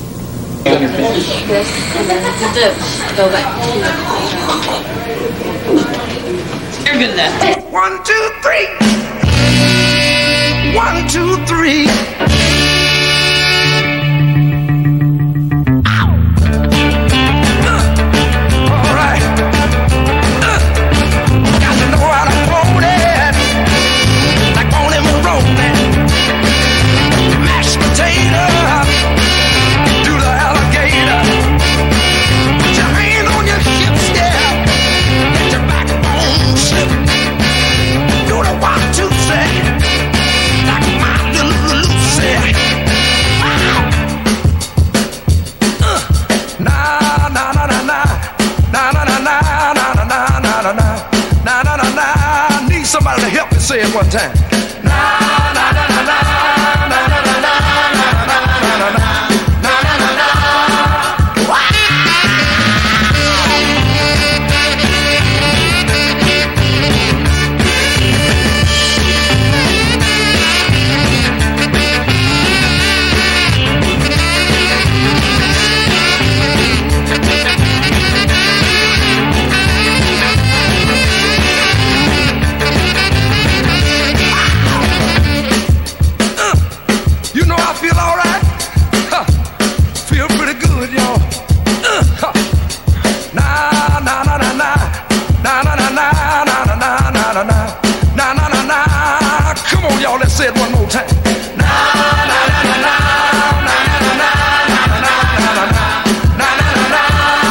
Speaker 10: One, two, three. 1, 2, 3. Somebody to help me say it one time. Y'all, let's say it one more time. Na na na na na na na na na na na na na na.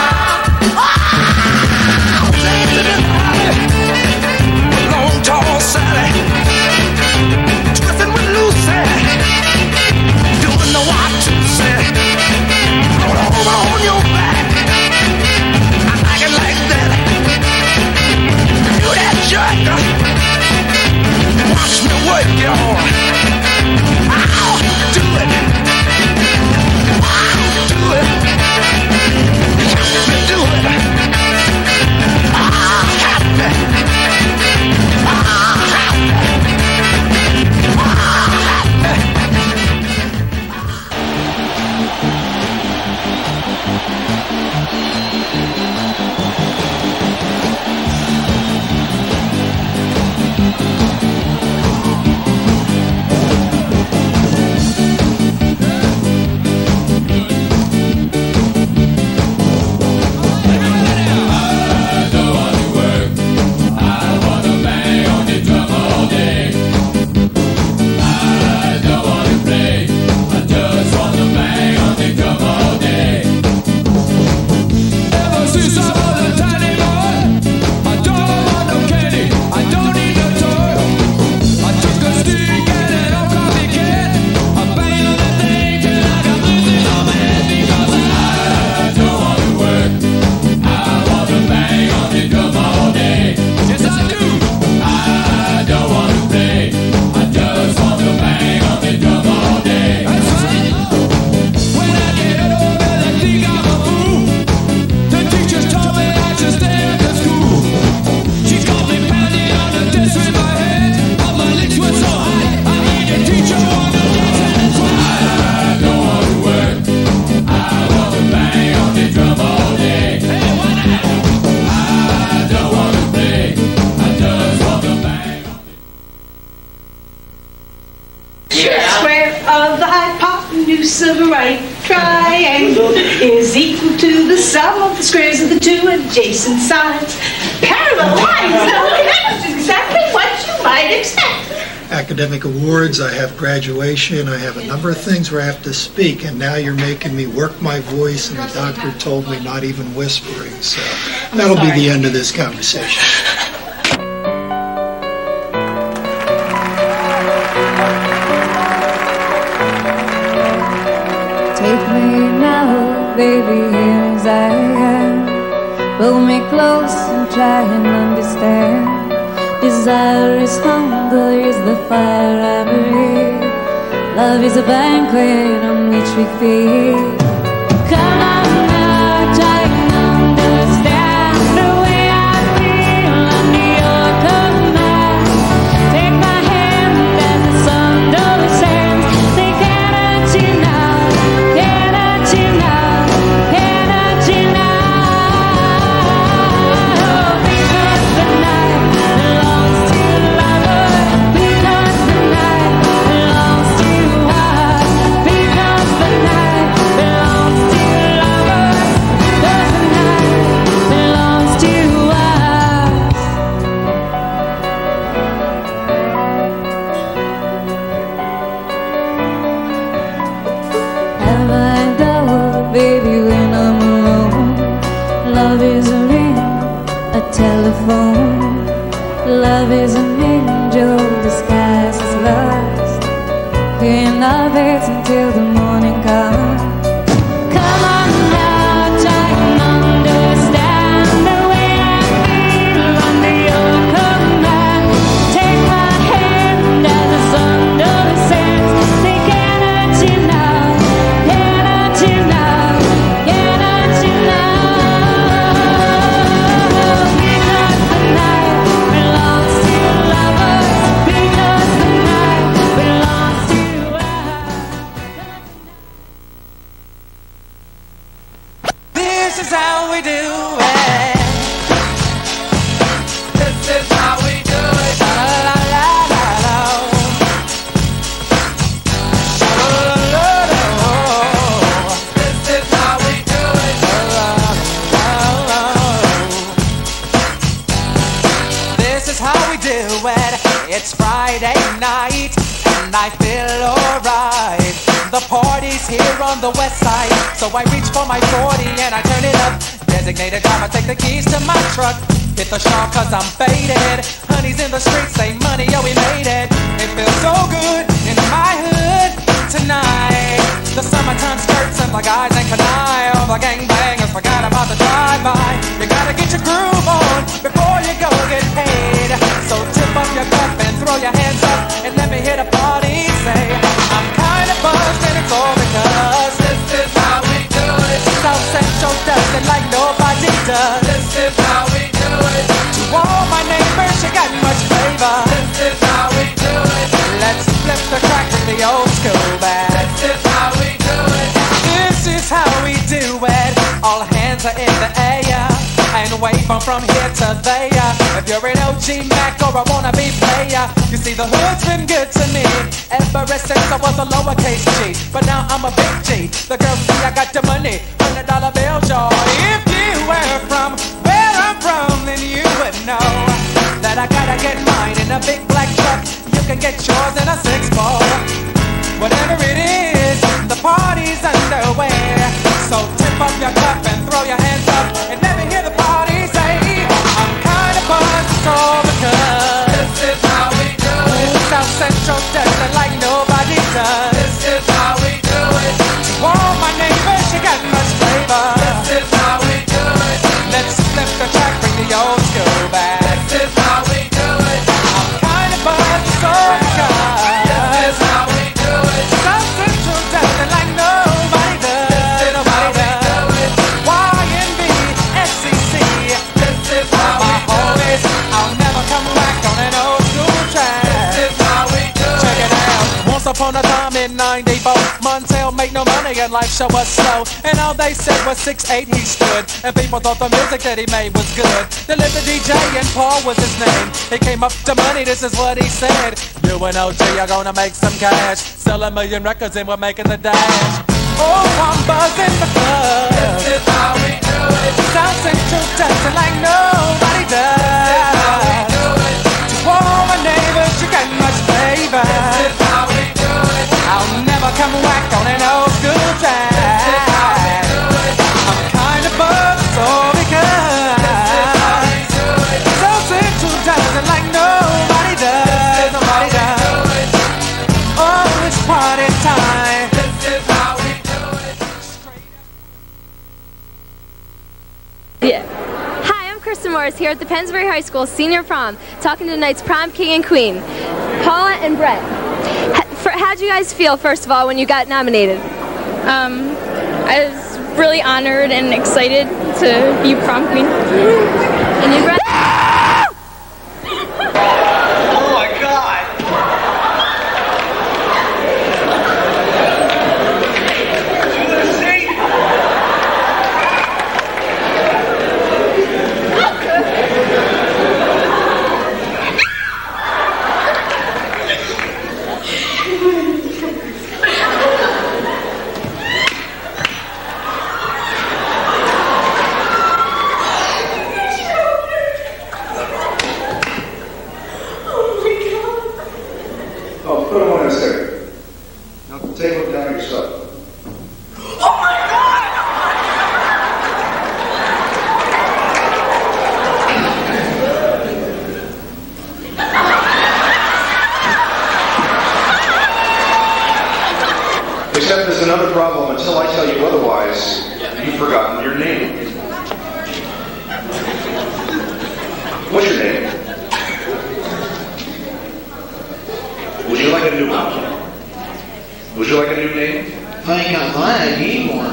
Speaker 10: Long tall Sally, twisting with Lucy, doing the what to say. Roll over on your back, I like it like that. Do that jerk, watch me work, y'all. I'll do it. I'll do it. Have me do it. I'm happy. I'm happy.
Speaker 11: Of a right triangle is equal to the sum of the squares of the two adjacent sides. Parallel lines, that's exactly what you might expect.
Speaker 12: Academic awards, I have graduation, I have a number of things where I have to speak, and now you're making me work my voice, and the doctor told me not even whispering, so that'll be the end of this conversation.
Speaker 13: Take me now, baby, here as I am. Pull me close and try and understand. Desire is hunger, is the fire I breathe. Love is a banquet on which we feed. Come on now, try and understand the way I feel under your command. Take my hand as the sun descends. Say, cannot you now, cannot you now, cannot you now? Because the night belongs to lovers. Because the night belongs to us. Because the night belongs to lovers. Because the night belongs to us. Have I doubt, baby, when I'm alone? Love is a ring, a telephone. Love is an angel disguised as lust. In our beds until the morning comes. Come on now, try and understand the way I feel under your command. Take my hand as the sun descends. Say, cannot you now, cannot you now, cannot you now? Because the night belongs to lovers. Because the night belongs to us.
Speaker 15: Friday night, and I feel alright. The party's here on the west side, so I reach for my 40 and I turn it up. Designated driver, take the keys to my truck. Hit the shop cause I'm faded. Honey's in the streets, say money, yo, we made it. It feels so good in my hood tonight. The summertime skirts and the guys ain't canine. All the gangbangers forgot about the drive-by. You gotta get your groove on before you go get paid. So tip up your cup and throw your hands up and let me hit a party. Say, I'm kinda buzzed and it's all because this is how we do it. South Central does it like nobody does. This is how we do it. To all my neighbors, you got much flavor. This is how we do it. Let's flip the crack in the old school band. This is how we do it. This is how we do it. All hands are in the air and wave from here to there. If you're an OG Mac or a wannabe player, you see the hood's been good to me ever since I was a lowercase G. But now I'm a big G. The girls see I got the money, $100 bills, y'all. If you were from where I'm from, then you would know that I gotta get mine in a big black truck. You can get yours in a 6-4. Whatever it is, the party's underway. So tip up your cup and throw your hands up and let me hear the party say, I'm kinda buzzed, all because this is how we do it. South Central does it like nobody does. This is how we do it. To all my neighbors, you got much flavor. This is how we do it. Let's flip the track, bring the old school back. This is how we do it. I'm kinda buzzed, all because this is how we do it. South Central does it like nobody does. Nobody does. YNB, SEC. This is how we do it. I'll never come back on an old school track. This is how we do it. Check it out. Once upon a time in '94, Montel made no money and life show was slow. And all they said was 6'8" he stood, and people thought the music that he made was good. They lived the DJ and Paul was his name. He came up to money, this is what he said. You and OG are gonna make some cash, sell 1 million records and we're making the dash. Oh, I'm buzzing because this is how we do it. South Central does it like nobody does. This is how we do it. To all my neighbors, you got much flavor. This is how we do it. I'll never come back on an old school track. This is how we do it. I'm kinda buzzed, all because this is how we do it. South Central does it like nobody does. Nobody does. Oh, it's party time. This is how we do it.
Speaker 5: Yeah. Hi, I'm Kristen Morris here at the Pennsbury High School Senior Prom, talking to tonight's prom king and queen, Paula and Brett. How'd you guys feel, first of all, when you got nominated?
Speaker 21: I was really honored and excited to be prom queen.
Speaker 5: And you, Brett?
Speaker 10: Oh my God!
Speaker 16: Put them on in a second. Now take a look down at yourself.
Speaker 10: Oh my God!
Speaker 16: Except there's another problem. Until I tell you otherwise, you've forgotten your name. What's your name? Would you like a new one? Would you like a new name?
Speaker 10: If I ain't got mine, I need one.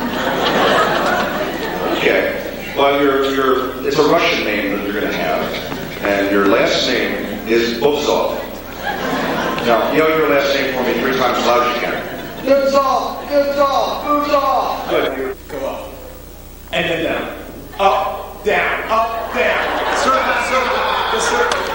Speaker 16: Okay. Well, it's a Russian name that you're going to have. And your last name is Bozov. Now, yell your last name for me 3 times as loud as you can.
Speaker 10: Bozov! Bozov! Bozov!
Speaker 16: Good.
Speaker 10: Go up. And then down. Up, down, up, down. Circle, circle, the circle.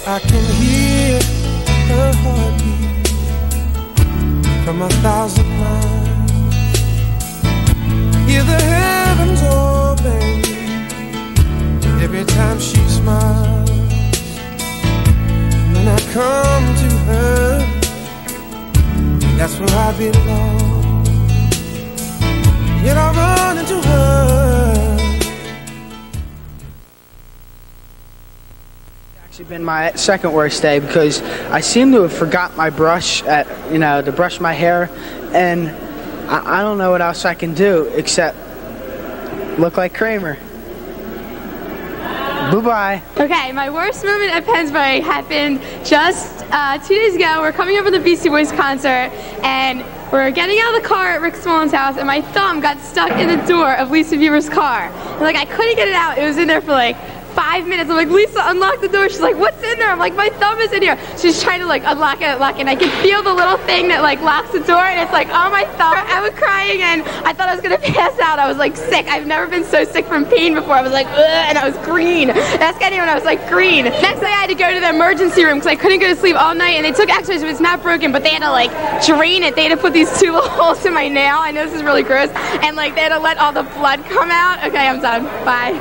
Speaker 10: I can hear her heartbeat from 1,000 miles. Hear the heavens open every time she smiles. And when I come to her, that's where I belong. Yet I run into her.
Speaker 20: Been my second worst day because I seem to have forgot my brush to brush my hair, and I don't know what else I can do except look like Kramer. Bye-bye.
Speaker 17: Okay, my worst moment at Pennsbury happened just 2 days ago. We're coming up for the Beastie Boys concert, and we're getting out of the car at Rick Smallin's house, and my thumb got stuck in the door of Lisa Beaver's car. And, I couldn't get it out. It was in there for 5 minutes. I'm like, Lisa, unlock the door. She's like, what's in there? I'm like, my thumb is in here. She's trying to unlock it, and I can feel the little thing that locks the door, and it's on my thumb. I was crying, and I thought I was gonna pass out. I was sick. I've never been so sick from pain before. I was ugh, and I was green. Ask anyone, I was green. Next day I had to go to the emergency room because I couldn't go to sleep all night, and they took x-rays. It's not broken, but they had to drain it. They had to put these 2 little holes in my nail. I know this is really gross, and they had to let all the blood come out. Okay, I'm done. Bye.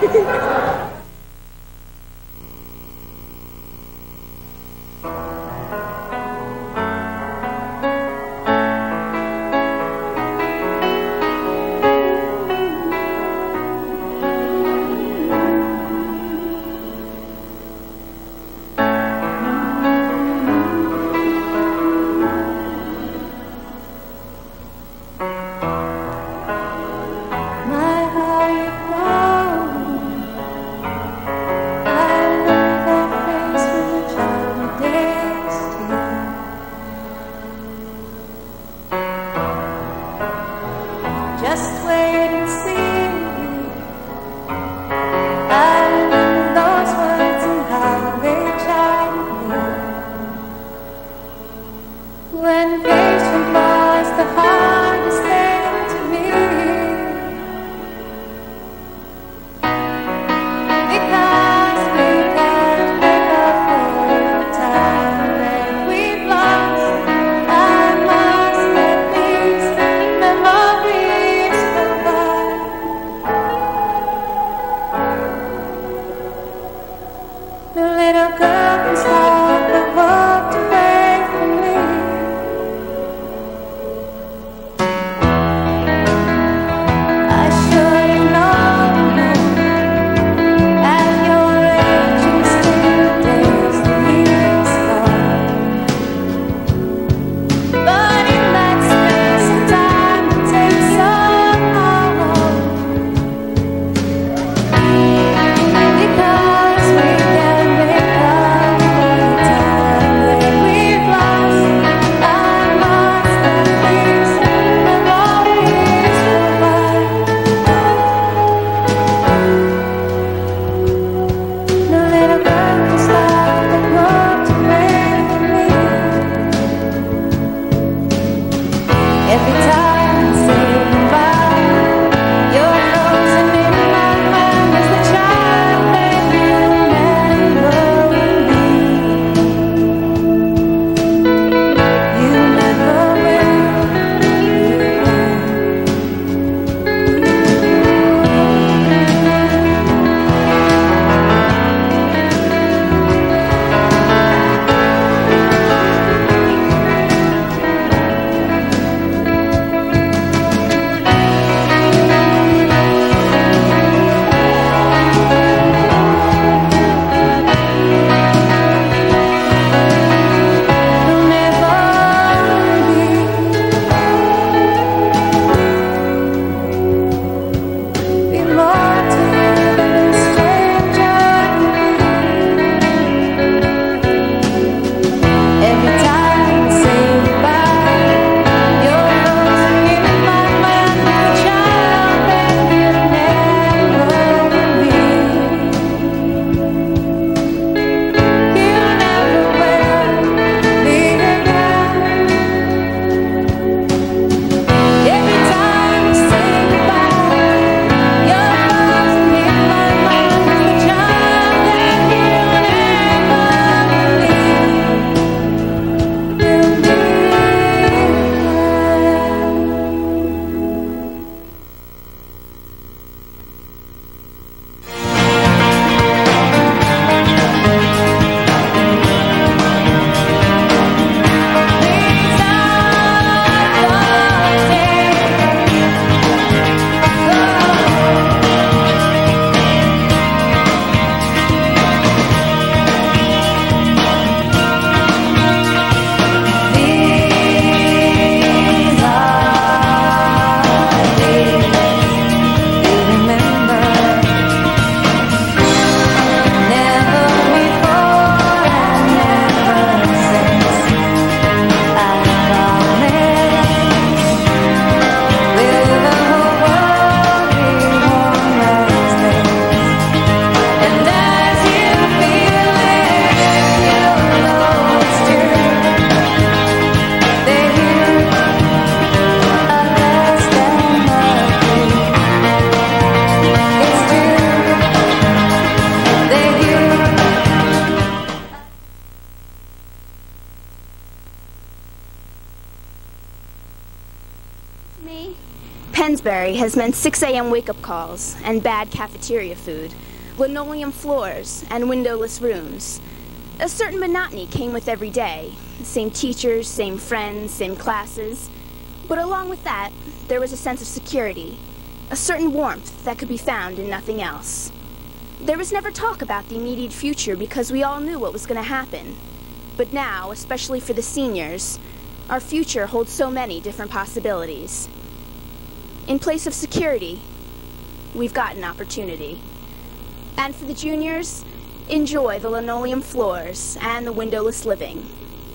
Speaker 2: Pennsbury has meant 6 a.m. wake-up calls and bad cafeteria food, linoleum floors and windowless rooms. A certain monotony came with every day. Same teachers, same friends, same classes. But along with that, there was a sense of security, a certain warmth that could be found in nothing else. There was never talk about the immediate future because we all knew what was going to happen. But now, especially for the seniors, our future holds so many different possibilities. In place of security, we've got an opportunity. And for the juniors, enjoy the linoleum floors and the windowless living.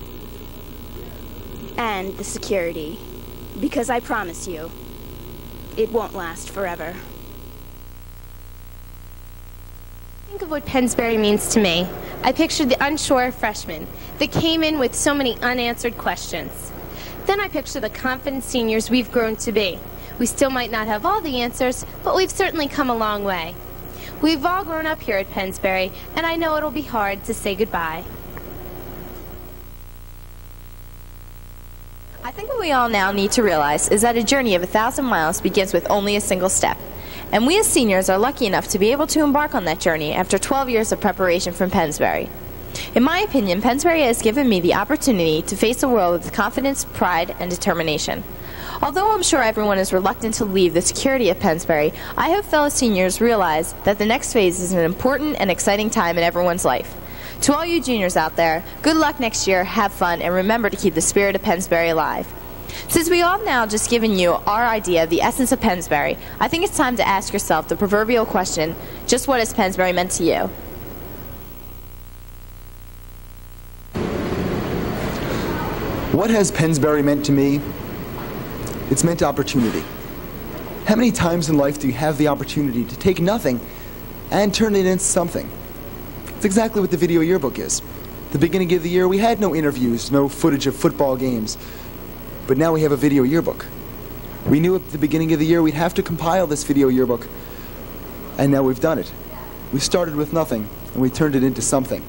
Speaker 2: And the security. Because I promise you, it won't last forever.
Speaker 4: Think of what Pennsbury means to me. I pictured the unsure freshmen that came in with so many unanswered questions. Then I picture the confident seniors we've grown to be. We still might not have all the answers, but we've certainly come a long way. We've all grown up here at Pennsbury, and I know it'll be hard to say goodbye.
Speaker 5: I think what we all now need to realize is that a journey of 1,000 miles begins with only a single step. And we as seniors are lucky enough to be able to embark on that journey after 12 years of preparation from Pennsbury. In my opinion, Pennsbury has given me the opportunity to face the world with confidence, pride, and determination. Although I'm sure everyone is reluctant to leave the security of Pennsbury, I hope fellow seniors realize that the next phase is an important and exciting time in everyone's life. To all you juniors out there, good luck next year, have fun, and remember to keep the spirit of Pennsbury alive. Since we all now just given you our idea of the essence of Pennsbury, I think it's time to ask yourself the proverbial question, just what has Pennsbury meant to you?
Speaker 18: What has Pennsbury meant to me? It's meant opportunity. How many times in life do you have the opportunity to take nothing and turn it into something? It's exactly what the video yearbook is. At the beginning of the year, we had no interviews, no footage of football games. But now we have a video yearbook. We knew at the beginning of the year we'd have to compile this video yearbook. And now we've done it. We started with nothing, and we turned it into something.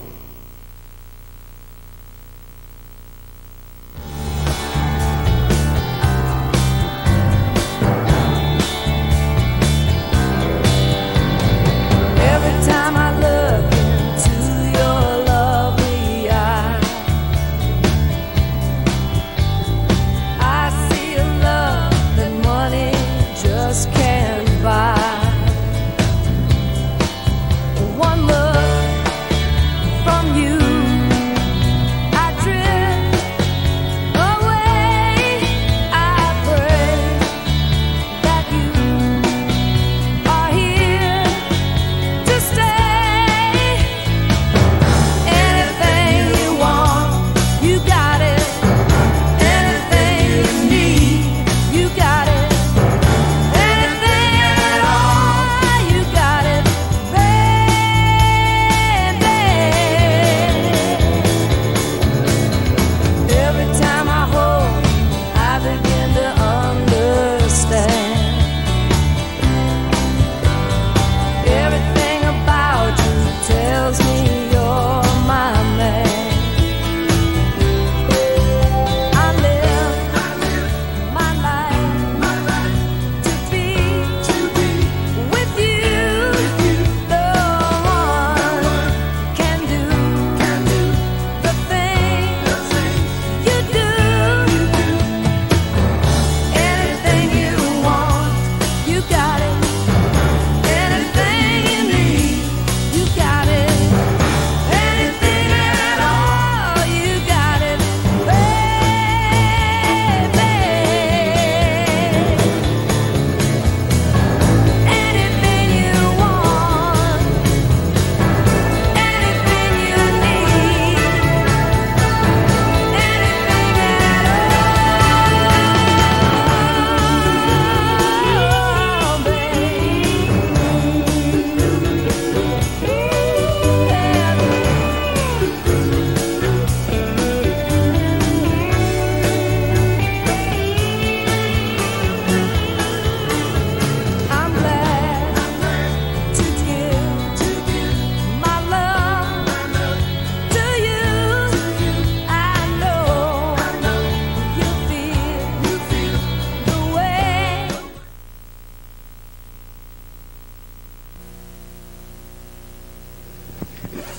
Speaker 13: One look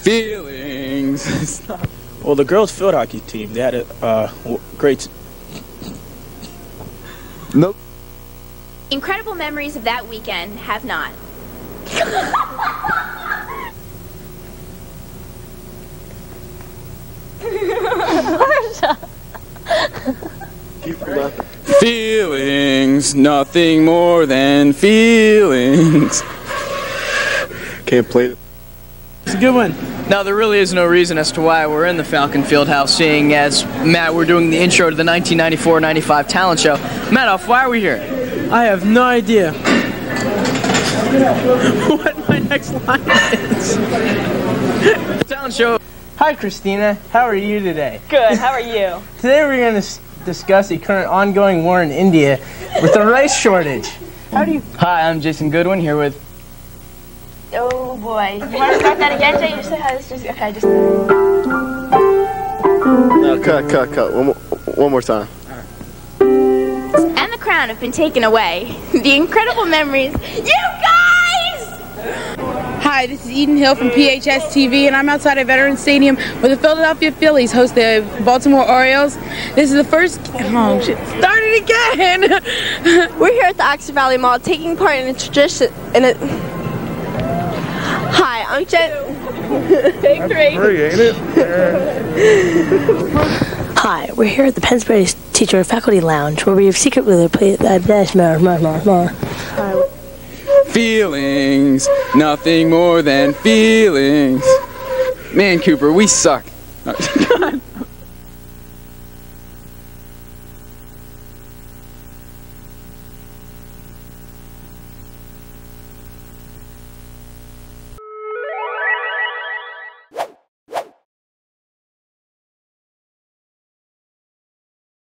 Speaker 6: Feelings.
Speaker 19: Well, the girls' field hockey team, they had a great...
Speaker 18: Nope.
Speaker 2: Incredible memories of that weekend have not.
Speaker 6: Feelings, nothing more than feelings.
Speaker 22: Can't play it.
Speaker 24: It's a good one. Now, there really is no reason as to why we're in the Falcon Fieldhouse, seeing as, Matt, we're doing the intro to the 1994-95 talent show. Matt, why are we here?
Speaker 25: I have no idea what my next line is.
Speaker 24: Talent show.
Speaker 25: Hi, Christina. How are you today?
Speaker 21: Good, how are you?
Speaker 25: Today we're going to discuss the current ongoing war in India with the rice shortage. How do you...
Speaker 24: Hi, I'm Jason Goodwin here with...
Speaker 21: Oh boy. You want to start that again, Jay? You said how this just... Okay, just...
Speaker 22: No, cut. One more time.
Speaker 2: And the crown have been taken away. The incredible memories. You guys!
Speaker 26: Hi, this is Eden Hill from PHS TV, and I'm outside of Veterans Stadium where the Philadelphia Phillies host the Baltimore Orioles. This is the first... Oh, shit. Start it again!
Speaker 21: We're here at the Oxford Valley Mall taking part in a tradition... Hi, I'm Jen... Take three.
Speaker 22: Ain't it?
Speaker 9: Hi, we're here at the Pennsbury Teacher and Faculty Lounge where we have secretly played that
Speaker 6: Feelings, nothing more than feelings. Man, Cooper, we suck.